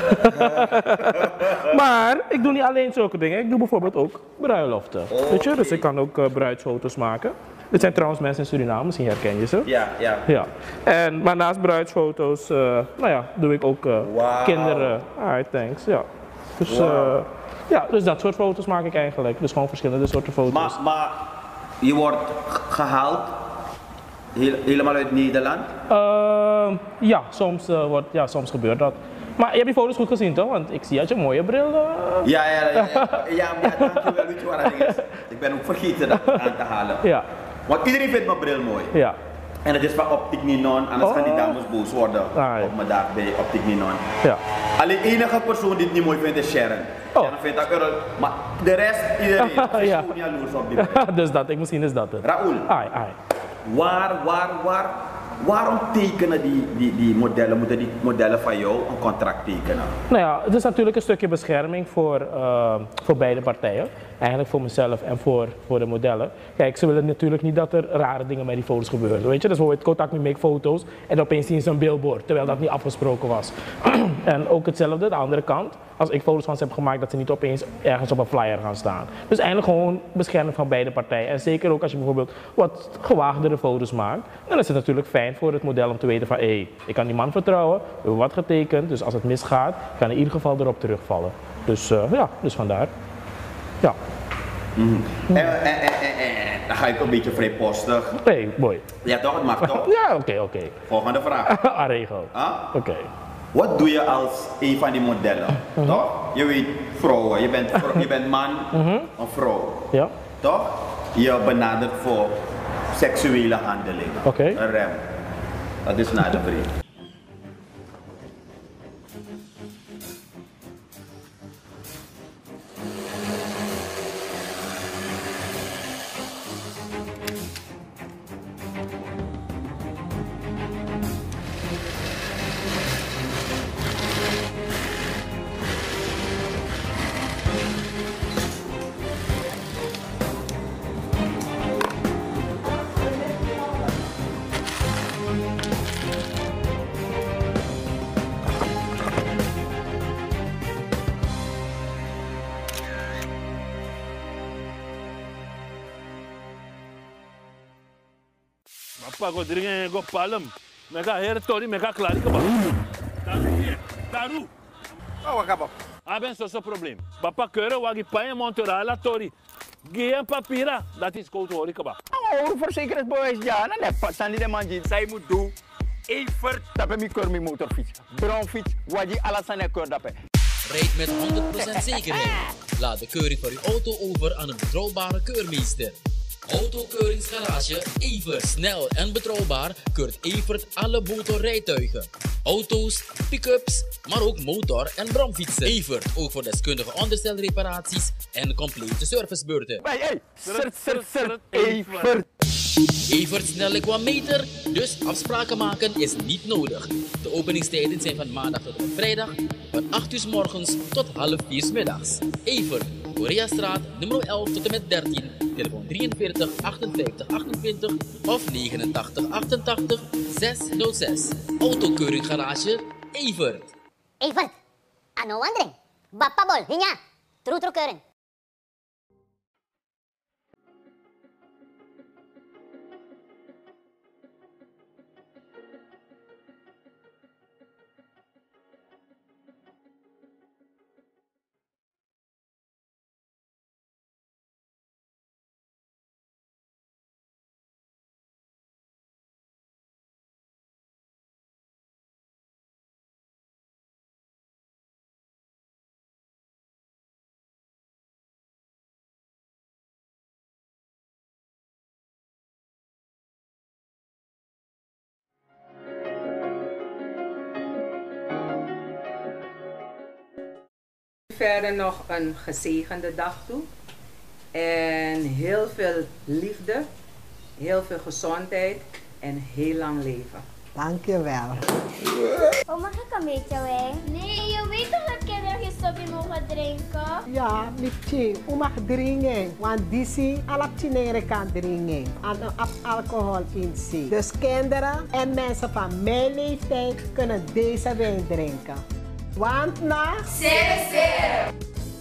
Maar ik doe niet alleen zulke dingen, ik doe bijvoorbeeld ook bruiloften. Oh, weet je, dus ik kan ook uh, bruidsfoto's maken. Dit zijn trouwens mensen in Suriname, misschien herken je ze. Ja, ja. ja. En, maar naast bruidsfoto's, uh, nou ja, doe ik ook uh, wow. kinderen. Alright, thanks. Ja. Dus, wow. uh, ja, dus dat soort foto's maak ik eigenlijk. Dus gewoon verschillende soorten foto's. Maar, maar je wordt gehaald heel, helemaal uit Nederland? Uh, ja, soms, uh, wordt, ja, soms gebeurt dat. Maar je hebt die foto's goed gezien toch? Want ik zie dat je een mooie bril. Uh... Ja, ja, ja, ja, ja, maar dankjewel. Weet je wat het is? Ik ben ook vergeten dat aan te halen. Ja. Want iedereen vindt mijn bril mooi. Ja. En het is van Optic Ninon, anders oh. gaan die dames boos worden ah, ja. op me daar bij Optic Ninon. Ja. Alleen de enige persoon die het niet mooi vindt is Sharon. Oh. Sharon vindt dat Earl, maar de rest, iedereen is ja. gewoon jaloers op die bril. Dus dat, ik misschien is dat het. Raoul, ai, ai. waar, waar, waar, waarom tekenen die, die, die modellen, moeten die modellen van jou een contract tekenen? Nou ja, het is natuurlijk een stukje bescherming voor, uh, voor beide partijen. Eigenlijk voor mezelf en voor, voor de modellen. Kijk, ze willen natuurlijk niet dat er rare dingen met die foto's gebeuren. Weet je, dus bijvoorbeeld Kotak Me Make foto's en opeens zien ze een billboard, terwijl dat niet afgesproken was. En ook hetzelfde, de andere kant. Als ik foto's van ze heb gemaakt, dat ze niet opeens ergens op een flyer gaan staan. Dus eigenlijk gewoon bescherming van beide partijen. En zeker ook als je bijvoorbeeld wat gewaagdere foto's maakt, dan is het natuurlijk fijn voor het model om te weten van hé, hey, ik kan die man vertrouwen, we hebben wat getekend, dus als het misgaat, kan in ieder geval erop terugvallen. Dus uh, ja, dus vandaar. Ja. Mm. Mm. En, en, en, en, dan ga ik een beetje vrijpostig. Nee, mooi. Ja toch, het mag toch? Ja, oké, okay, oké. Okay. Volgende vraag. Ah, regel. Huh? Oké. Okay. Wat doe je als een van die modellen? Uh-huh. Toch? Je weet, vrouwen, je bent, je bent man, uh-huh. een vrouw. Ja. Toch? Je benadert voor seksuele handeling. Oké. Okay. Een rem. Dat is na de brief. Papa Rodrigues go palm. Mega hair tori mega claro que ba. Daru. Oh, acabou. Ah, ben so so probleem. Papa keuren wagi paien montora la tori. Geen papira, dat is koud hoor ik ba. Oh, verzekeringsboys ja, dan heb je Sandy de Manjin. Zij moet doen. Even tappen mijn keur mijn motorfiets. Brownfiets, wat je alles aan de keur dappen. Rijd met honderd procent zekerheid. Laat de keuring van uw auto over aan een betrouwbare keurmeester. Autokeuringsgarage Evert. Snel en betrouwbaar keurt Evert alle motorrijtuigen. Auto's, pick-ups, maar ook motor- en bromfietsen. Evert, ook voor deskundige onderstelreparaties en complete servicebeurten. Hey, hey, sert, sert, sert, Evert. Evert snel qua meter, dus afspraken maken is niet nodig. De openingstijden zijn van maandag tot en met vrijdag, van acht uur 's morgens tot half vier 's middags. Evert, Koreastraat, nummer elf tot en met dertien, telefoon drieënveertig achtenvijftig achtentwintig of negenentachtig achtentachtig zeshonderdzes. Autokeuringgarage Evert. Evert, ano wandering? Bappa bol, hinya. True true keuren. Verder nog een gezegende dag toe. En heel veel liefde, heel veel gezondheid en heel lang leven. Dankjewel. Oh, mag ik een beetje wijn? Nee, je weet toch dat kinderen geen sopje mogen drinken? Ja, Michi, u mag drinken, want disi alaptineren kan drinken en alcohol in zich. Dus kinderen en mensen van mijn leeftijd kunnen deze wijn drinken. Want na Zero zero.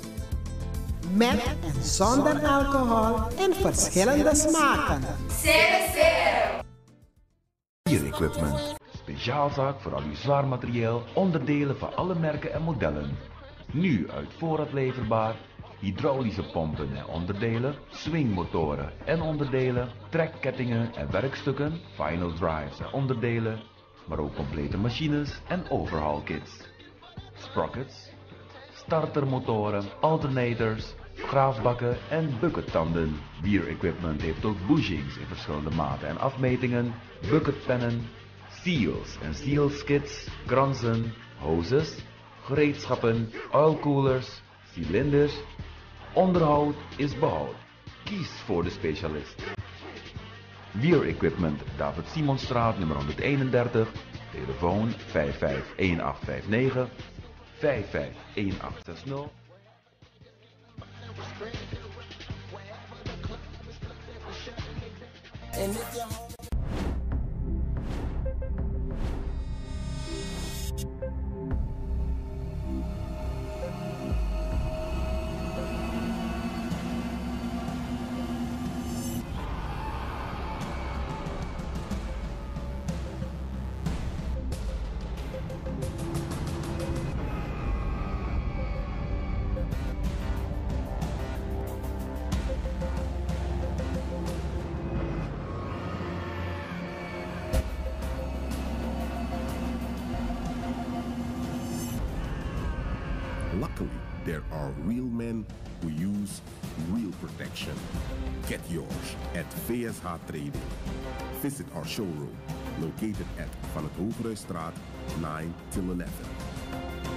Met en zonder alcohol in verschillende smaken. Zero zero. Gear Equipment. Speciaalzaak voor al uw zwaar materieel, onderdelen van alle merken en modellen. Nu uit voorraad leverbaar. Hydraulische pompen en onderdelen, swingmotoren en onderdelen, trekkettingen en werkstukken, final drives en onderdelen, maar ook complete machines en overhaul kits. Sprockets, startermotoren, alternators, graafbakken en buckettanden. Gear Equipment heeft ook bushings in verschillende maten en afmetingen, bucketpennen, seals en seal skids, kransen, hoses, gereedschappen, oilcoolers, cilinders. Onderhoud is behoud. Kies voor de specialist. Gear Equipment, David Simonstraat nummer honderdeenendertig, telefoon vijf vijf een acht vijf negen, vijf vijf een acht zes nul. Luckily, there are real men who use real protection. Get yours at V S H Trading. Visit our showroom located at Van het Hogehuisstraat nine till eleven.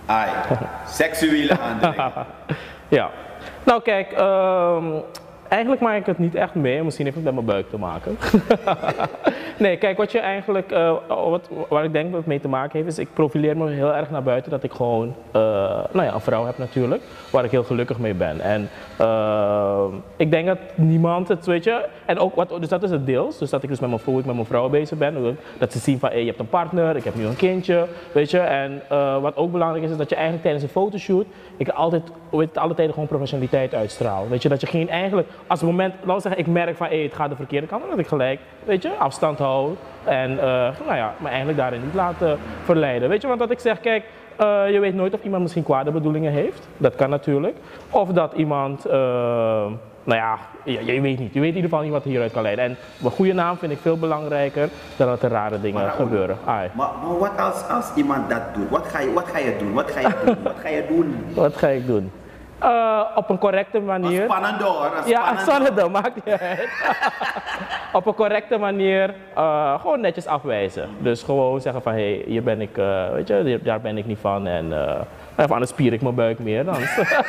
Ai, seksuele handeling. Ja. Nou kijk, um, eigenlijk maak ik het niet echt mee. Misschien heeft het met mijn buik te maken. Nee, kijk, wat je eigenlijk, uh, wat, waar ik denk dat het mee te maken heeft, is ik profileer me heel erg naar buiten dat ik gewoon, uh, nou ja, een vrouw heb natuurlijk, waar ik heel gelukkig mee ben. En uh, ik denk dat niemand het, weet je, en ook, wat, dus dat is het deels, dus dat ik dus met mijn, hoe ik met mijn vrouw bezig ben, dat ze zien van, hey, je hebt een partner, ik heb nu een kindje, weet je. En uh, wat ook belangrijk is, is dat je eigenlijk tijdens een fotoshoot, ik altijd, weet je, alle tijden gewoon professionaliteit uitstraal. Weet je, dat je geen eigenlijk, als het moment, laten we zeggen, ik merk van, hey, het gaat de verkeerde kant, dan dat ik gelijk, weet je, afstand houden. En uh, nou ja, me eigenlijk daarin niet laten verleiden. Weet je, want dat ik zeg, kijk, uh, je weet nooit of iemand misschien kwade bedoelingen heeft. Dat kan natuurlijk. Of dat iemand, uh, nou ja, je, je weet niet. Je weet in ieder geval niet wat hieruit kan leiden. En een goede naam vind ik veel belangrijker dan dat er rare dingen maar, gebeuren. Maar, maar wat als, als iemand dat doet? Wat ga je, wat ga je doen? Wat ga je doen? Wat ga je doen? Wat ga ik doen? Uh, op een correcte manier. Spannend hoor. Ja, spannend, maakt niet uit. Op een correcte manier uh, gewoon netjes afwijzen. Dus gewoon zeggen van, hé, hey, hier ben ik, uh, weet je, daar ben ik niet van en uh, of anders spier ik mijn buik meer dan.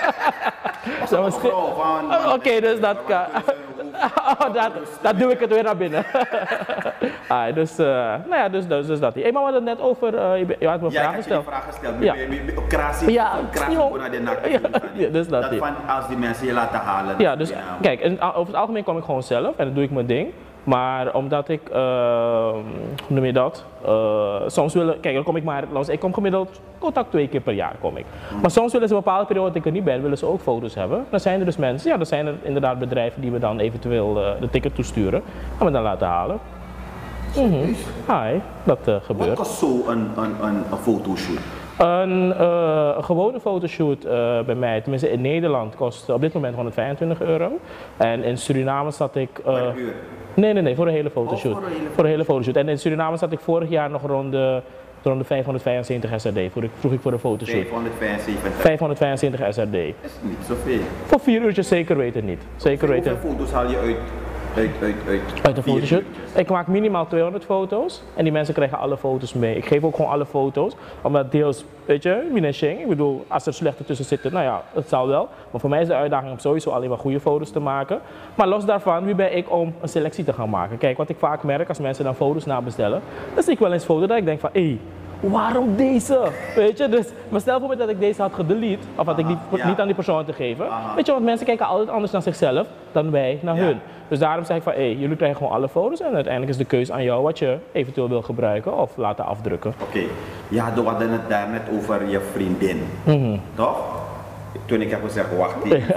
Zo misschien... Oké, okay, dus dat kan. Oh, dat, dat doe ik het weer naar binnen. ah, dus, uh, nou ja, dus, dus, dus dat. Hey, maar we hadden het net over, uh, je, je had me een ja, vraag gesteld. Ja, ik heb je vraag gesteld. Op krasie, ja, krasie naar de nacht. Ja, dus dat, dat van als die mensen je laten halen. Ja, dus kijk, en over het algemeen kom ik gewoon zelf en dan doe ik mijn ding. Maar omdat ik, uh, hoe noem je dat, uh, soms willen, kijk dan kom ik maar, ik kom gemiddeld contact twee keer per jaar kom ik. Maar soms willen ze een bepaalde periode dat ik er niet ben, willen ze ook foto's hebben. Dan zijn er dus mensen, ja dan zijn er inderdaad bedrijven die we dan eventueel uh, de ticket toesturen en we dan laten halen. Mm-hmm. Hi, dat uh, gebeurt. Wat kost zo een, een, een, een fotoshoot? Een, uh, een gewone fotoshoot uh, bij mij, tenminste in Nederland, kost op dit moment honderdvijfentwintig euro. En in Suriname zat ik... Uh, per uur? Nee, nee, nee, voor een hele fotoshoot. Oh, voor, een hele... voor een hele fotoshoot. En in Suriname zat ik vorig jaar nog rond de, rond de vijfhonderdvijfenzeventig S R D, voor ik, vroeg ik voor een fotoshoot. vijfhonderdvijfenzeventig? vijfhonderdvijfenzeventig S R D. Dat is niet zoveel. Voor vier uurtjes zeker weten niet. Zeker weten. Hoeveel foto's haal je uit? Uit, uit, uit, uit de fotoshoot. Ik maak minimaal tweehonderd foto's en die mensen krijgen alle foto's mee. Ik geef ook gewoon alle foto's, omdat deels, weet je, minashing. Ik bedoel, als er slechte tussen zitten, nou ja, het zal wel. Maar voor mij is de uitdaging om sowieso alleen maar goede foto's te maken. Maar los daarvan, wie ben ik om een selectie te gaan maken? Kijk, wat ik vaak merk als mensen dan foto's nabestellen, dan zie ik wel eens foto's dat ik denk van, hé, hey, waarom deze? Weet je, dus maar stel voor me dat ik deze had gedelete, of had ik die, ja. niet aan die persoon te geven. Aha. Weet je, want mensen kijken altijd anders naar zichzelf dan wij naar ja. hun. Dus daarom zeg ik van, hé, hey, jullie krijgen gewoon alle foto's en uiteindelijk is de keuze aan jou wat je eventueel wil gebruiken of laten afdrukken. Oké, okay. Ja, we hadden het daar net over je vriendin, mm-hmm. toch? Toen ik heb gezegd, wacht even.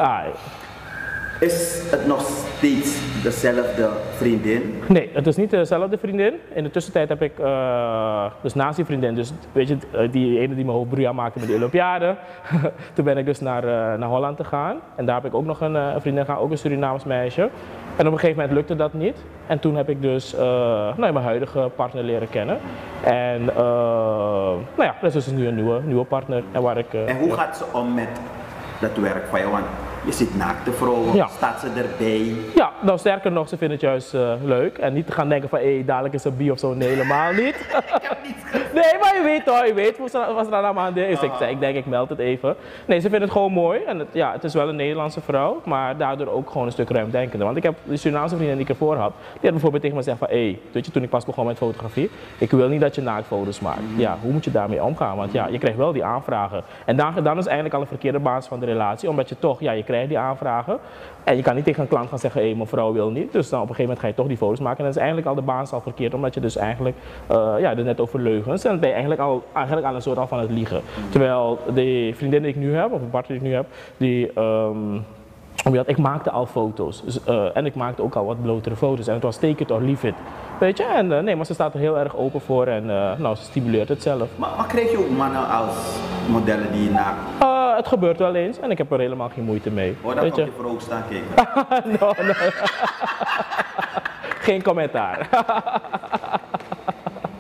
Is het nog steeds dezelfde vriendin? Nee, het is niet dezelfde vriendin. In de tussentijd heb ik, uh, dus naast die vriendin, dus weet je, die ene die me hoofdbroeia maakte met de Olympiade. Toen ben ik dus naar, uh, naar Holland gegaan. En daar heb ik ook nog een, uh, een vriendin gehad, ook een Surinaams meisje. En op een gegeven moment lukte dat niet. En toen heb ik dus uh, nou, mijn huidige partner leren kennen. En uh, nou ja, dat is dus nu een nieuwe, nieuwe partner. En, waar ik, uh, en hoe ja. gaat ze om met dat werk van jou? Want je ziet naakte vrouwen, ja. Staat ze erbij? Ja, nou sterker nog, ze vinden het juist uh, leuk. En niet te gaan denken van, hé, hey, dadelijk is ze bi of zo. Nee, helemaal niet. Ik heb niets gezegd. Nee, maar je weet toch, je weet wat er aan de hand is. Dus ik, ik denk, ik meld het even. Nee, ze vinden het gewoon mooi. En het, ja, het is wel een Nederlandse vrouw, maar daardoor ook gewoon een stuk ruimdenkender. Want ik heb de Surinaamse vriendin die ik ervoor had, die had bijvoorbeeld tegen me gezegd van, hé, hey, weet je, toen ik pas begon met fotografie, ik wil niet dat je naaktfoto's maakt. Mm. Ja, hoe moet je daarmee omgaan? Want ja, je krijgt wel die aanvragen. En dan, dan is eigenlijk al een verkeerde basis van de relatie, omdat je toch, ja, je krijgt die aanvragen. En je kan niet tegen een klant gaan zeggen, hé, hey, mijn vrouw wil niet. Dus dan op een gegeven moment ga je toch die foto's maken. En dat is eigenlijk al de basis al verkeerd, omdat je dus eigenlijk, uh, ja, er net over leugens. En dan ben je eigenlijk al, eigenlijk al een soort van het liegen. Mm. Terwijl de vriendin die ik nu heb, of de partner die ik nu heb, die... Um, Omdat ik maakte al foto's dus, uh, en ik maakte ook al wat blotere foto's en het was take it or leave it, weet je? En uh, nee, maar ze staat er heel erg open voor en uh, nou, ze stimuleert het zelf. Maar, maar krijg je ook mannen als modellen die naar? Uh, het gebeurt wel eens en ik heb er helemaal geen moeite mee. Oh, dat weet je je voor ook staan kijken? no, no. Geen commentaar.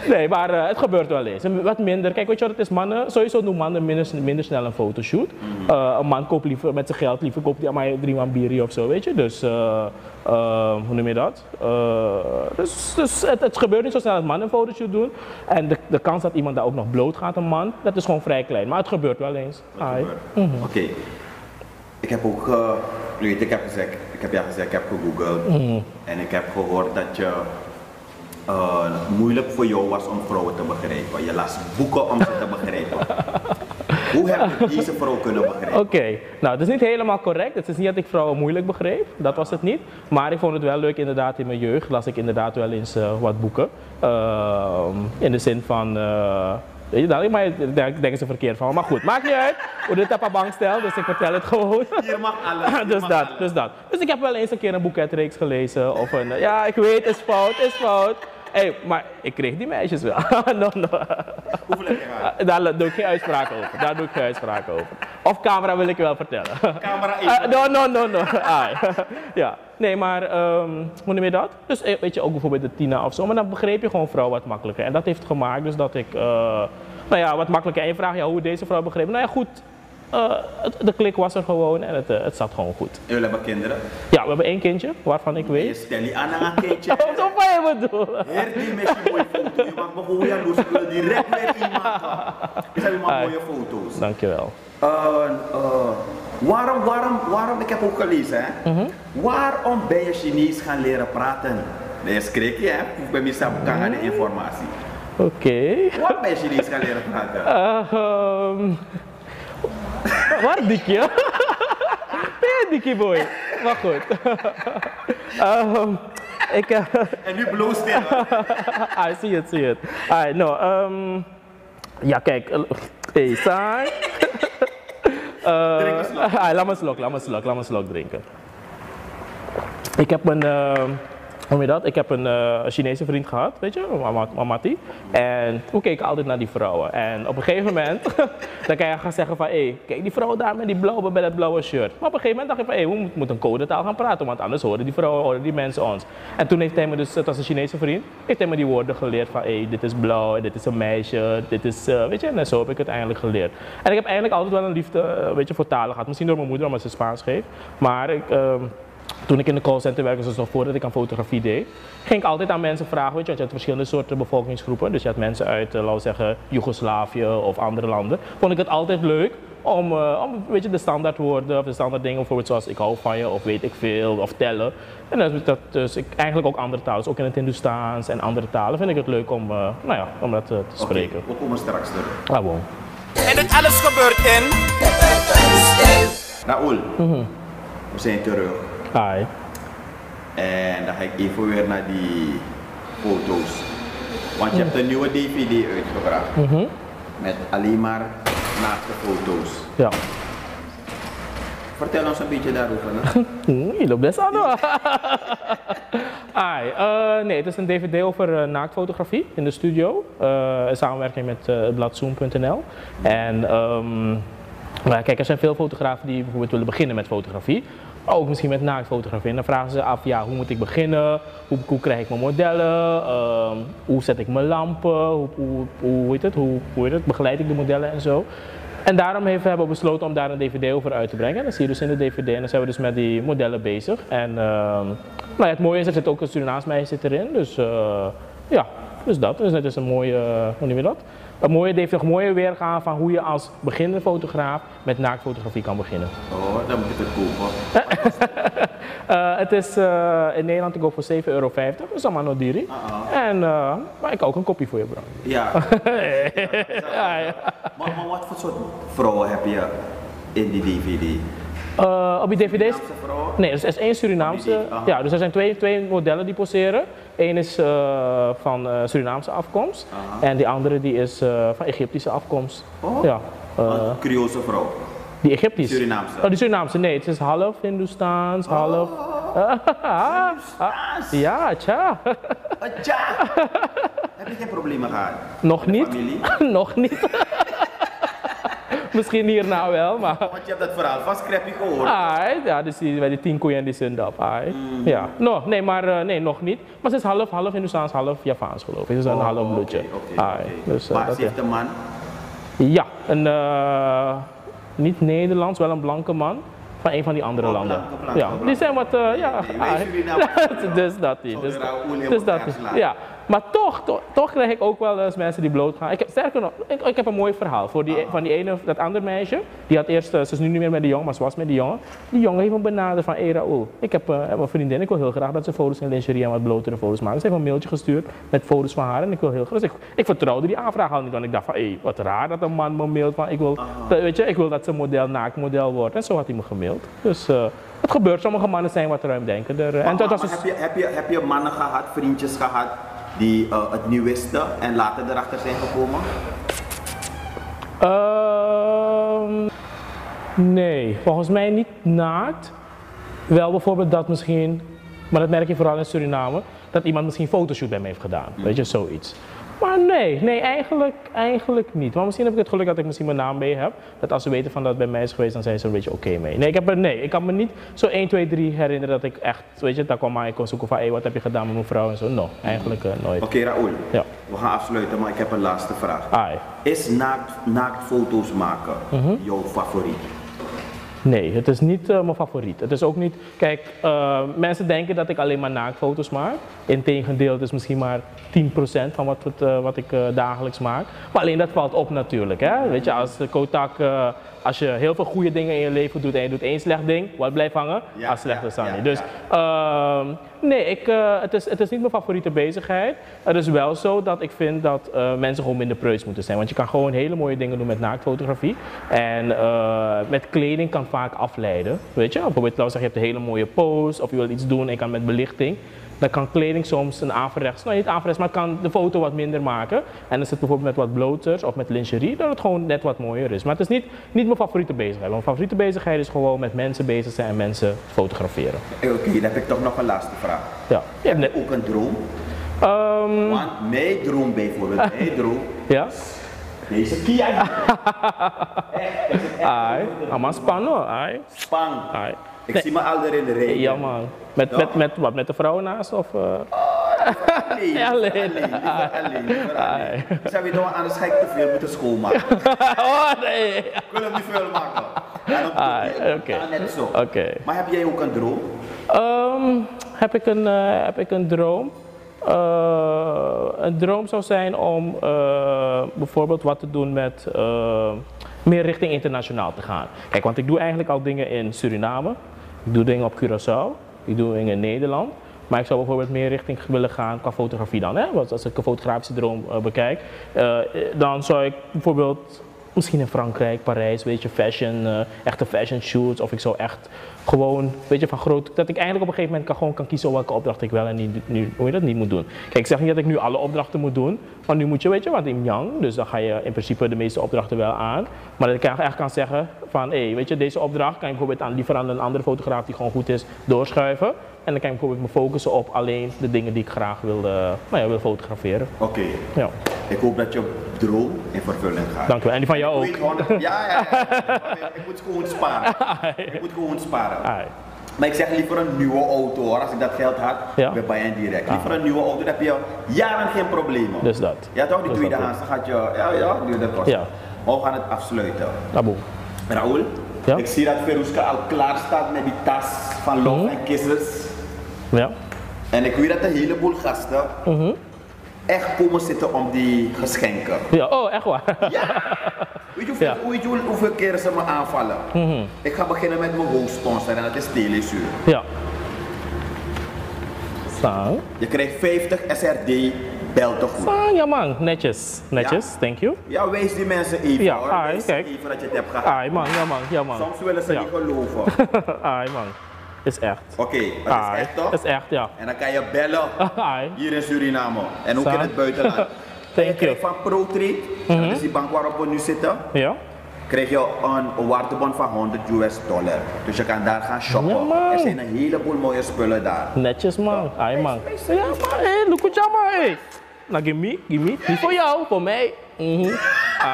Nee, maar uh, het gebeurt wel eens. Wat minder. Kijk, weet je wat het is? Mannen, sowieso doen mannen minder, minder snel een fotoshoot. Mm. Uh, een man koopt liever met zijn geld, liever koopt hij aan mij drie man bier of zo, weet je. Dus, uh, uh, hoe noem je dat? Uh, dus dus het, het gebeurt niet zo snel dat mannen een fotoshoot doen. En de, de kans dat iemand daar ook nog bloot gaat, een man, dat is gewoon vrij klein. Maar het gebeurt wel eens. Mm-hmm. Oké. Okay. Ik heb ook, uh, weet, ik heb gezegd, ik heb ja gezegd, ik heb gegoogeld. Mm. En ik heb gehoord dat je uh, moeilijk voor jou was om vrouwen te begrijpen. Je las boeken om ze te begrijpen. Hoe heb je deze vrouw kunnen begrijpen? Oké, okay. Nou, het is niet helemaal correct. Het is niet dat ik vrouwen moeilijk begreep, dat was het niet. Maar ik vond het wel leuk, inderdaad, in mijn jeugd las ik inderdaad wel eens uh, wat boeken. Uh, in de zin van, uh, weet je, nou, maar daar denken ze verkeerd van. Maar goed, maakt niet uit hoe dit op een bankstel, dus ik vertel het gewoon. Hier mag alles. dus, mag dat, alles. dus dat. Dus ik heb wel eens een keer een boeketreeks gelezen. Of een, ja, ik weet, is fout, is fout. Hey, maar ik kreeg die meisjes wel. no, no. Hoeveel heb je gehad? Daar doe ik geen uitspraak over. Daar doe ik geen uitspraak over. Of camera wil ik wel vertellen. Camera is. Uh, no, no, no, no. Ja. Nee, maar um, hoe noem je dat? Dus weet je, ook bijvoorbeeld de Tina of zo. Maar dan begreep je gewoon vrouw wat makkelijker. En dat heeft gemaakt dus dat ik, uh, nou ja, wat makkelijker. En je vraagt, ja, hoe deze vrouw begreep. Nou ja, goed. Uh, het, de klik was er gewoon en het, uh, het zat gewoon goed. Jullie hebben kinderen? Ja, we hebben één kindje, waarvan ik weet. Je stelt die aan een kindje. Wat je bedoelt? Heer, die met je mooie foto. Je mag me gewoon jaloers, ik wil direct met iemand maken. Dit zijn maar mooie foto's. Dankjewel. Uh, uh, waarom, waarom, waarom, ik heb ook gelezen, hè? Mm-hmm. Waarom ben je Chinees gaan leren praten? Nee, schrik je, hè? Ik ben mezelf kan aan de informatie. Oké. Okay. Waarom ben je Chinees gaan leren praten? Uh, um... Waar dikje? Ben je dikje boy? Maar goed. um, ik, uh... En nu bloost hij. Ah, zie het, zie het. Ah, no, um... ja, kijk. Hey, saai. uh, Drink een slok. Ah, laat me een slok, laat me een slok, laat me een slok drinken. Ik heb een... Uh... Hoe je dat? Ik heb een uh, Chinese vriend gehad, weet je, Mamati. En we keken altijd naar die vrouwen. En op een gegeven moment, dan kan je gaan zeggen van, hé, hey, kijk die vrouw daar met die blauwe, met dat blauwe shirt. Maar op een gegeven moment dacht ik van, hé, hey, we moeten een codetaal gaan praten, want anders horen die vrouwen, horen die mensen ons. En toen heeft hij me dus, het was een Chinese vriend, heeft hij me die woorden geleerd van, hé, hey, dit is blauw, dit is een meisje, dit is, uh, weet je, en zo heb ik het eigenlijk geleerd. En ik heb eigenlijk altijd wel een liefde, uh, weet je, voor talen gehad. Misschien door mijn moeder, omdat ze Spaans geeft. Maar ik... Uh, Toen ik in de callcenter werkte, dus nog voordat ik aan fotografie deed, ging ik altijd aan mensen vragen, weet je, want je had verschillende soorten bevolkingsgroepen. Dus je had mensen uit, uh, laten we zeggen, Joegoslavië of andere landen. Vond ik het altijd leuk om, uh, om weet je, de standaard woorden of de standaard dingen, bijvoorbeeld zoals ik hou van je of weet ik veel of tellen. En dat, dat dus ik eigenlijk ook andere talen, dus ook in het Hindoestaans en andere talen vind ik het leuk om, uh, nou ja, om dat uh, te spreken. Okay, we komen straks terug. Ah, bon. En dit alles gebeurt in? Raoul, mm-hmm. We zijn terug. Hi. En dan ga ik even weer naar die foto's. Want je hebt een nieuwe D V D uitgebracht. Mm-hmm. Met alleen maar naakte foto's. Ja. Vertel ons een beetje daarover. Je loopt best aan hoor. uh, nee, het is een D V D over uh, naaktfotografie in de studio. Uh, in samenwerking met uh, bladzoom punt n l. En um, kijk, er zijn veel fotografen die bijvoorbeeld willen beginnen met fotografie. Ook misschien met naaktfotografie. En dan vragen ze af, ja, hoe moet ik beginnen? Hoe, hoe krijg ik mijn modellen? Uh, hoe zet ik mijn lampen? Hoe, hoe, hoe, heet het? Hoe, hoe heet het? Begeleid ik de modellen en zo? En daarom heeft, hebben we besloten om daar een D V D over uit te brengen. Dat zie je dus in de D V D. En dan zijn we dus met die modellen bezig. En uh, nou ja, het mooie is, er zit ook een Surinaams meisje zit erin. Dus uh, ja, dus dat. Dus het is een mooie, uh, hoe noem je dat? Een mooie, heeft een mooie weergave van hoe je als beginnende fotograaf met naaktfotografie kan beginnen. Oh, dan moet ik het kopen. uh, het is uh, in Nederland te koop voor zeven euro vijftig, dat is allemaal no diri. Uh-uh. En uh, maar ik kan ook een kopie voor je brengen. Ja. ja, ja. Maar, maar wat voor soort vrouwen heb je in die D V D? Uh, op die D V D's? Nee, er is één Surinaamse. Ja, dus er zijn twee, twee modellen die poseren. Eén is uh, van uh, Surinaamse afkomst. Aha. En die andere die is uh, van Egyptische afkomst. Oh, ja, uh, een Creoolse vrouw. Die Egyptische? Surinaamse. Oh, die Surinaamse, nee, het is half Hindoestaans, oh. half... Uh, ah, Hindoestaans? Ja, tja. Tja. Heb je geen problemen gehad? Nog niet. Nog niet. Misschien hierna wel, maar... Want je hebt dat verhaal van Scrappy gehoord. Ai, ja, dus die, bij die tien koeien en die zundap. Ai. Mm. Ja, no, nee, maar uh, nee, nog niet. Maar ze is half, half Hindoestaans, half Javaans geloof ik. Ze is een oh, half bloedje. Okay, okay, Ai, okay. dus, uh, maar dat ze heeft een man? Ja, een uh, niet Nederlands, wel een blanke man. Van een van die andere oh, landen. Blanke, blanke, ja, blanke. Die zijn wat, uh, ja. Nee, nee, dus dat niet. Dus, dus dat is, ja. Maar toch, toch, toch krijg ik ook wel eens mensen die bloot gaan. Ik heb, sterker nog, ik, ik heb een mooi verhaal voor die, ah. van die ene, dat andere meisje. Die had eerst, ze is nu niet meer met die jongen, maar ze was met die jongen. Die jongen heeft me benaderd van, hé Raoul, ik heb, uh, heb een vriendin, ik wil heel graag dat ze foto's in lingerie en wat blotere foto's maken. Ze heeft een mailtje gestuurd met foto's van haar en ik wil heel graag. Dus ik, ik vertrouwde die aanvraag al niet, want ik dacht van, hé, wat raar dat een man me mailt van, ik wil, ah. weet je, ik wil dat ze model, naaktmodel wordt. En zo had hij me gemaild. Dus uh, het gebeurt, sommige mannen zijn wat ruimdenkerder. Maar, en maar, maar dus... heb, je, heb, je, heb je mannen gehad, vriendjes gehad, die uh, het nu wisten en later erachter zijn gekomen? Uh, nee, volgens mij niet naakt. Wel bijvoorbeeld dat misschien, maar dat merk je vooral in Suriname, dat iemand misschien een fotoshoot bij me heeft gedaan. Mm. Weet je, zoiets. Maar nee, nee, eigenlijk, eigenlijk niet. Maar misschien heb ik het geluk dat ik misschien mijn naam mee heb. Dat als ze weten van dat het bij mij is geweest, dan zijn ze er een beetje oké okay mee. Nee, ik heb er, nee, ik kan me niet zo één, twee, drie herinneren dat ik echt, weet je, dat kwam maar ik kon zoeken van, hé, hey, wat heb je gedaan met mijn vrouw en zo. No, eigenlijk uh, nooit. Oké, okay, Raoul. Ja. We gaan afsluiten, maar ik heb een laatste vraag. Ai. Is naakt, naakt foto's maken mm-hmm. jouw favoriet? Nee, het is niet uh, mijn favoriet. Het is ook niet, kijk, uh, mensen denken dat ik alleen maar naaktfoto's maak. Integendeel, het is misschien maar tien procent van wat, het, uh, wat ik uh, dagelijks maak. Maar alleen dat valt op natuurlijk, hè. Weet je, als uh, Kotak, uh, als je heel veel goede dingen in je leven doet en je doet één slecht ding, wat blijft hangen? Ja, als slecht is dan ja, niet. Dus uh, nee, ik, uh, het, is, het is niet mijn favoriete bezigheid. Het is wel zo dat ik vind dat uh, mensen gewoon minder preuts moeten zijn. Want je kan gewoon hele mooie dingen doen met naaktfotografie. En uh, met kleding kan vaak afleiden. Weet je, bijvoorbeeld als je hebt een hele mooie pose of je wilt iets doen en je kan met belichting. Dan kan kleding soms een averechts, nou niet averechts, maar het kan de foto wat minder maken. En dan zit bijvoorbeeld met wat bloters of met lingerie, dat het gewoon net wat mooier is. Maar het is niet, niet mijn favoriete bezigheid. Mijn favoriete bezigheid is gewoon met mensen bezig zijn en mensen fotograferen. Oké, okay, dan heb ik toch nog een laatste vraag. Ja. Je hebt net ook een droom? Um... Want mijn droom bijvoorbeeld, mijn droom. Ja? Deze Kia. Echt, ai, maar spannen, ai. Span. Ai. Ik nee. zie me al er in de regen. Ja man. Met, met, met, met wat? Met de vrouwen naast of? Uh... Oh, alleen. Ja, alleen. Alleen. alleen. alleen. alleen. Ik zou weer door, anders ga ik te veel moeten schoonmaken. Oh nee. Ik wil hem niet veel maken. Oké. Okay. Net zo. Okay. Maar heb jij ook een droom? Um, heb, ik een, uh, heb ik een droom? Uh, een droom zou zijn om uh, bijvoorbeeld wat te doen met uh, meer richting internationaal te gaan. Kijk, want ik doe eigenlijk al dingen in Suriname, ik doe dingen op Curaçao, ik doe dingen in Nederland. Maar ik zou bijvoorbeeld meer richting willen gaan qua fotografie dan. Hè? Want als ik een fotografische droom uh, bekijk, uh, dan zou ik bijvoorbeeld misschien in Frankrijk, Parijs, weet je, fashion, uh, echte fashion shoots. Of ik zou echt gewoon, weet je, van groot, dat ik eigenlijk op een gegeven moment kan, gewoon kan kiezen welke opdracht ik wel en niet, nu, hoe je dat niet moet doen. Kijk, ik zeg niet dat ik nu alle opdrachten moet doen, maar nu moet je, weet je, want in Yang, dus dan ga je in principe de meeste opdrachten wel aan. Maar dat ik echt kan zeggen van, hé, hey, weet je, deze opdracht kan je bijvoorbeeld aan, liever aan een andere fotograaf die gewoon goed is, doorschuiven. En dan kan ik bijvoorbeeld me focussen op alleen de dingen die ik graag wil, uh, nou ja, wil fotograferen. Oké. Okay. Ja. Ik hoop dat je droom in vervulling gaat. Dank u wel. En die van jou ook. Ja, ja, ja. Ik moet gewoon sparen. Ik moet gewoon sparen. Ai. Maar ik zeg liever een nieuwe auto hoor. Als ik dat geld had, ja? bij Bayern direct. Liever een nieuwe auto, dan heb je jaren geen problemen. Dus dat. Ja toch, die tweedehands, dan gaat je, ja, ja, duurder kosten. Ja. Maar we gaan het afsluiten. Aboe. Raoul, ja? Ik zie dat Veruska al klaar staat met die tas van Love en Kisses. Ja. En ik weet dat een heleboel gasten mm-hmm. echt komen zitten om die geschenken. Ja, oh echt waar? Ja. Weet je hoeveel, ja. weet je hoeveel keer ze me aanvallen? Mm-hmm. Ik ga beginnen met mijn hoofdsponsor en dat is Telesuur. Ja. Zo. Je krijgt vijftig S R D belten goed. Zo, ja man, netjes. Netjes, ja? Thank you. Ja, wees die mensen even ja, hoor. Ai, wees kijk. even dat je het hebt gehad. Ai man, ja man, ja man. Soms willen ze ja. niet geloven. Ai man. Is echt. Oké, okay, dat is echt toch? Is echt, ja. En dan kan je bellen Ai. hier in Suriname en ook Sa. in het buitenland. Thank je krijgt van ProTrade, mm-hmm. dat is die bank waarop we nu zitten, ja. krijg je een waardebon van honderd U S dollar. Dus je kan daar gaan shoppen. Ja, er zijn een heleboel mooie spullen daar. Netjes man, ai man. Ja man, hé, hey, look at jou man, hé. Nou, give me, give me. Niet voor jou, voor mij. Mm-hmm. Ai.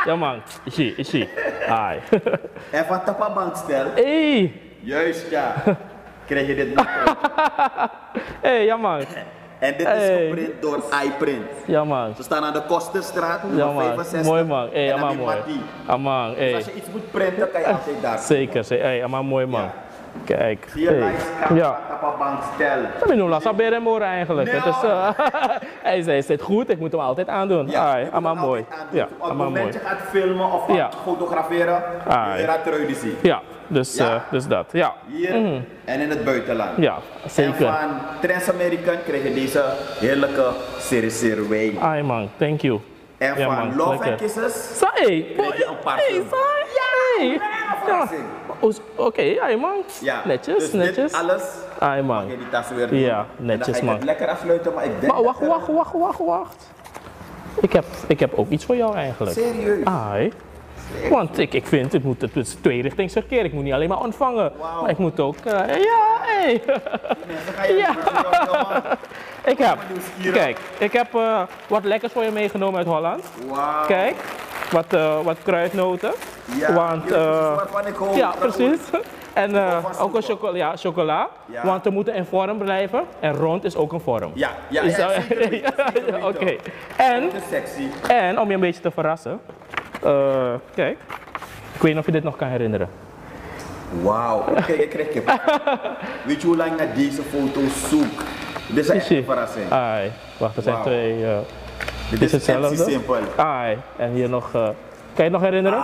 Ja man, ici, ici. Ai. En van tappabankstel. Hey. Juist ja. Krijg je dit nog terug. Hey, ja man. En dit is Hey. geprint door iPrint. Ja man. Ze staan aan de Kosterstraat, Ja nummer man, vijfenzestig. mooi man. Hey, en dan allemaal die mooi. Mattie. Amang, Dus hey. als je iets moet printen, kan je altijd daar. Zeker, zeker. Hey, allemaal mooi man. Kijk. Zie je Hey. lijstkaart Ja. van tappabankstel. Dat ben ik nog en moren eigenlijk. Nee, Het is, uh, hij zei, zit goed, ik moet hem altijd aandoen. Ja, Ai, allemaal mooi. Ja, Op het allemaal moment mooi. dat je gaat filmen of Ja. fotograferen, Ai. je gaat eruit zien. Ja, dus, Ja. uh, dus dat. Ja. Hier Mhm. en in het buitenland. Ja, zeker. En van Transamerican krijg je deze heerlijke Cerecerwijn. Ai man, thank you. En Ja, van man, Love lekker. and Kisses Sa, hey, krijg je een parfum. Hey, ja. Oké, okay, ai man. Ja, Netjes, dus netjes. dit alles Ai man. mag je die tas weer doen. Ja, En dan netjes ga ik man. het lekker afsluiten, maar ik denk Maar wacht, dat er- wacht, wacht, wacht, wacht. Ik heb, ik heb ook iets voor jou eigenlijk. Serieus? Ai. Want ik, ik vind, het moet het is tweerichtingsverkeer. Ik moet niet alleen maar ontvangen, maar ik moet ook, uh, ja, hey. Ja. Ik heb, kijk, ik heb uh, wat lekkers voor je meegenomen uit Holland. Wauw. Kijk, wat, uh, wat kruidnoten. Ja, Want, hier is uh, iets waarvan ik hoop. ja, Dat precies. En uh, Of ook een chocola, ja, chocola. Ja. Want we moeten in vorm blijven. En rond is ook een vorm. Ja, ja, Is ja, dat- zeker weten, zeker weten. Oké. En, Dat is sexy. en om je een beetje te verrassen. Uh, kijk, ik weet niet of je dit nog kan herinneren. Wauw, kijk, ik krijg kip. Weet je hoe lang ik naar deze foto's zoek? Dit is echt een verrassing. Ai, wacht, er zijn Wauw. twee. Uh, Dit is hetzelfde. echt simpel. Ai, en hier nog. Uh, kan je het nog herinneren?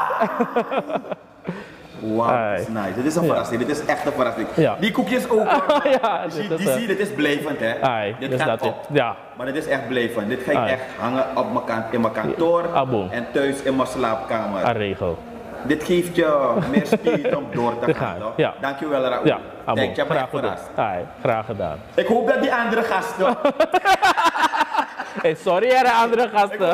Wauw, dit is nice. Dit is een Ja. verrassing. Dit is echt een verrassing. Ja. Die koekjes ook. hoor. Ja, Je ziet- dit is, die eh, zie je, dit is blijvend hè. Ai, dit dus gaat dat op. is- ja. Maar dit is echt blijvend. Dit ga ik Ai. echt hangen op mijn kant, in mijn kantoor Abo. en thuis in mijn slaapkamer. Een regel. Dit geeft je meer spirit om door te Te gaan. gaan, toch? ja. Dankjewel Raoul. Ja, abo. Denk, je hebt me Graag echt gedaan. verrast. Ai, graag gedaan. Ik hoop dat die andere gasten. Hey, sorry, hè, de andere gasten.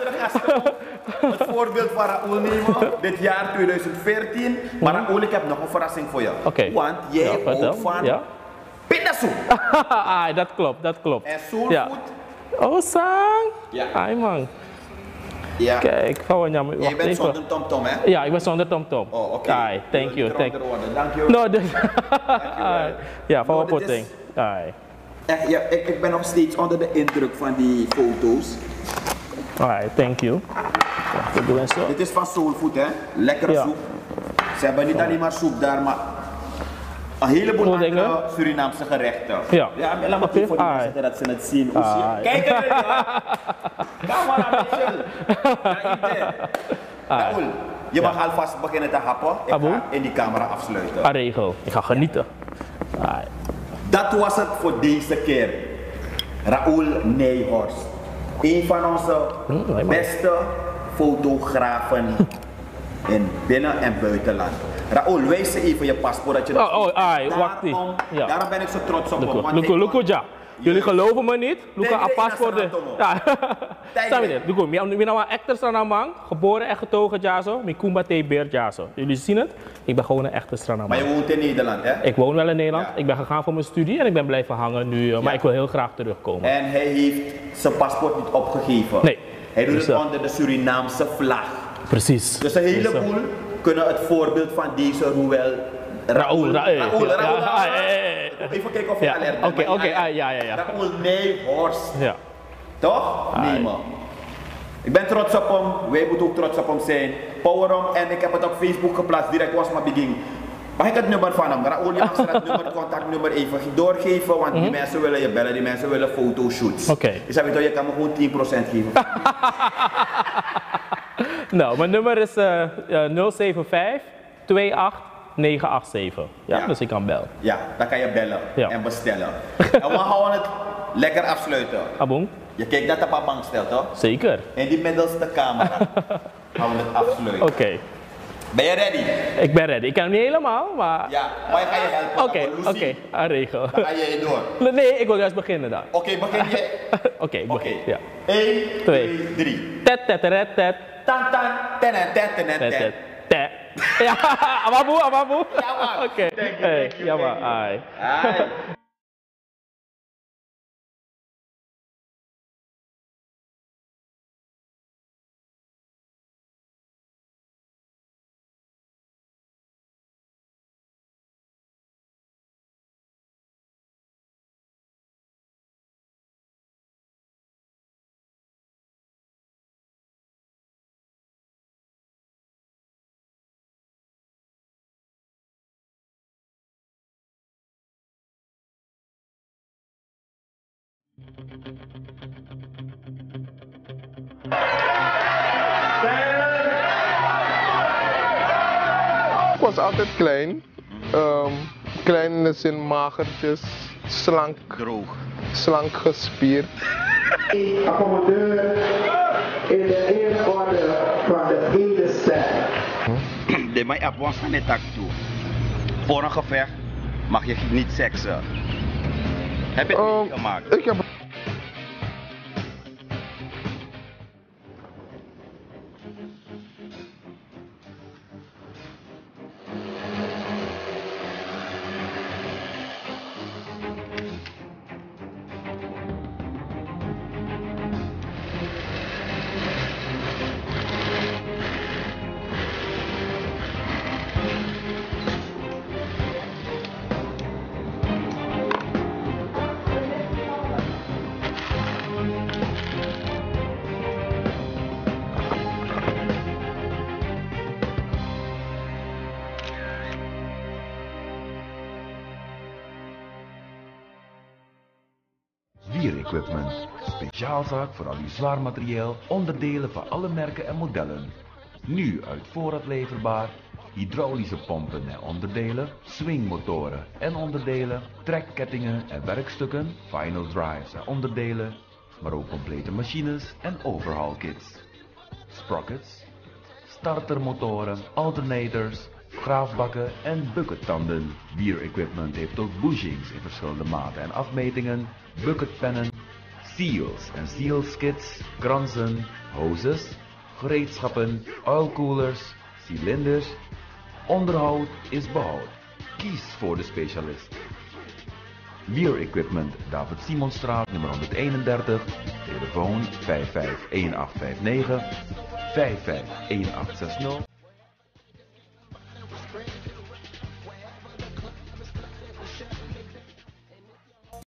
Het voorbeeld van Raoul nemen, dit jaar tweeduizend veertien. Maar Raoul, ik heb nog een verrassing voor je. Oké. Want jij Ja, houdt vertel. van Ja? pindasoep. Ai, dat klopt, dat klopt. En soulfood. Ja. Oh, sang. Ja. Ai, man. Ja. Kijk, gewoon jammer. Jij Wacht bent even. zonder tomtom, hè? Ja, ik ben zonder tomtom. Oh, oké. Ai, thank you. Thank you. Dank je. No, dus. Ai. Ja, van No, wat dit pudding. is- Ai. Echt, ja, ik, ik ben nog steeds onder de indruk van die foto's. Ai, thank you. Wacht, we doen eens zo. Dit is van Soulfood, hè? Lekkere Ja. soep. Ze hebben niet alleen maar soep daar, maar een heleboel Goed andere dingen. Surinaamse gerechten. Ja. Ja, maar laat me Oké. toe voor die Ai. mensen zetten dat ze het zien. Hoe zie je- Ai. Kijk er Kom maar, Michel. Raoul, je mag alvast beginnen te happen. Ik Abo. ga in die camera afsluiten. Een regel. Ik ga genieten. Ai. Dat was het voor deze keer. Raoul Nijhorst. Een van onze Hm, nee, man. beste fotografen in binnen- en buitenland. Raoul, wijs ze even je paspoort dat je Oh, oh, ai, wacht die. Daarom, Ja. daarom ben ik zo trots op hem. Luko, want Luko, ik- Luko, ja. Jullie geloven me niet? Luka, Tegen a de paspoort. de- Inasanatomo. Ja. Tegen Sabi de- dit. Luko, mi mi nou actor Stranamang, geboren en getogen Jaso, mi kumba te beer Jaso. Jullie zien het? Ik ben gewoon een echte Maar Stranamang. je woont in Nederland, hè? Ik woon wel in Nederland. Ja. Ik ben gegaan voor mijn studie en ik ben blijven hangen nu, uh, maar ik wil heel graag terugkomen. En hij heeft zijn paspoort niet opgegeven. Nee. Hij doet Dus, het uh, onder de Surinaamse vlag. Precies. Dus een Dus, heleboel uh, kunnen het voorbeeld van deze Roel. Raoul, Raoul, Raoul, ja, Raoul, ja, Raoul. ja, ja, ja. Even kijken of je Ja, alert bent. oké, maar oké, je- ah, ja, ja, ja. Raoul Nijhorst. Ja. Toch? Ah, Nee, man. Ik ben trots op hem. Wij moeten ook trots op hem zijn. Power hem. En ik heb het op Facebook geplaatst. Direct was mijn begin. Mag ik het nummer van hem? Raoul, je mag ze dat nummer, contactnummer even doorgeven. Want die mensen willen je bellen. Die mensen willen fotoshoots. Oké. Dus heb je toch, je kan me gewoon tien procent geven. Nou, mijn nummer is uh, uh, nul zeven vijf twee acht negen acht zeven. Ja, Ja. dus ik kan bellen. Ja, dan kan je bellen Ja. en bestellen. En we gaan het lekker afsluiten. Abong? Je kijkt dat op een bankstel, toch? Zeker. In die middelste camera gaan we het afsluiten. Oké. Ben je ready? Ik ben ready. Ik kan hem niet helemaal, maar... Ja, maar ik ga je helpen. Oké, Lucy. oké, een regel. Dan ga je door. Nee, ik wil juist beginnen dan. Oké, begin je. Oké, ik Oké. begin. Ja. één, Twee. twee, drie. Tet, tet, tet, tet. Tan, tan, ten, ten, ten, ten, Tet, ten. tet, tet. Ja, amabu, amabu. Ja, man. Oké. Thank you, Hey, thank you, ja, thank maar, you. ai. Ai. Ik was altijd klein. Um, klein in de zin magertjes, slank. Droog. Slank gespierd. Accommodeur in de eerste orde van de hele set. De mij op ons gaan net toe. Voor een gevecht mag je niet seksen. Heb je het um, niet gemaakt? Ik heb... Equipment, speciaalzaak voor al uw zwaar materieel, onderdelen van alle merken en modellen. Nu uit voorraad leverbaar, hydraulische pompen en onderdelen, swingmotoren en onderdelen, trekkettingen en werkstukken, final drives en onderdelen, maar ook complete machines en overhaul kits. Sprockets, startermotoren, alternators, graafbakken en buckettanden. Beer Equipment heeft ook bushings in verschillende maten en afmetingen, bucketpennen, seals en sealskits, kransen, hoses, gereedschappen, oilcoolers, cilinders. Onderhoud is behoud. Kies voor de specialist. Beer Equipment, David Simonstraat, nummer honderdeenendertig, telefoon vijf vijf een acht vijf negen, vijf vijf een acht zes nul.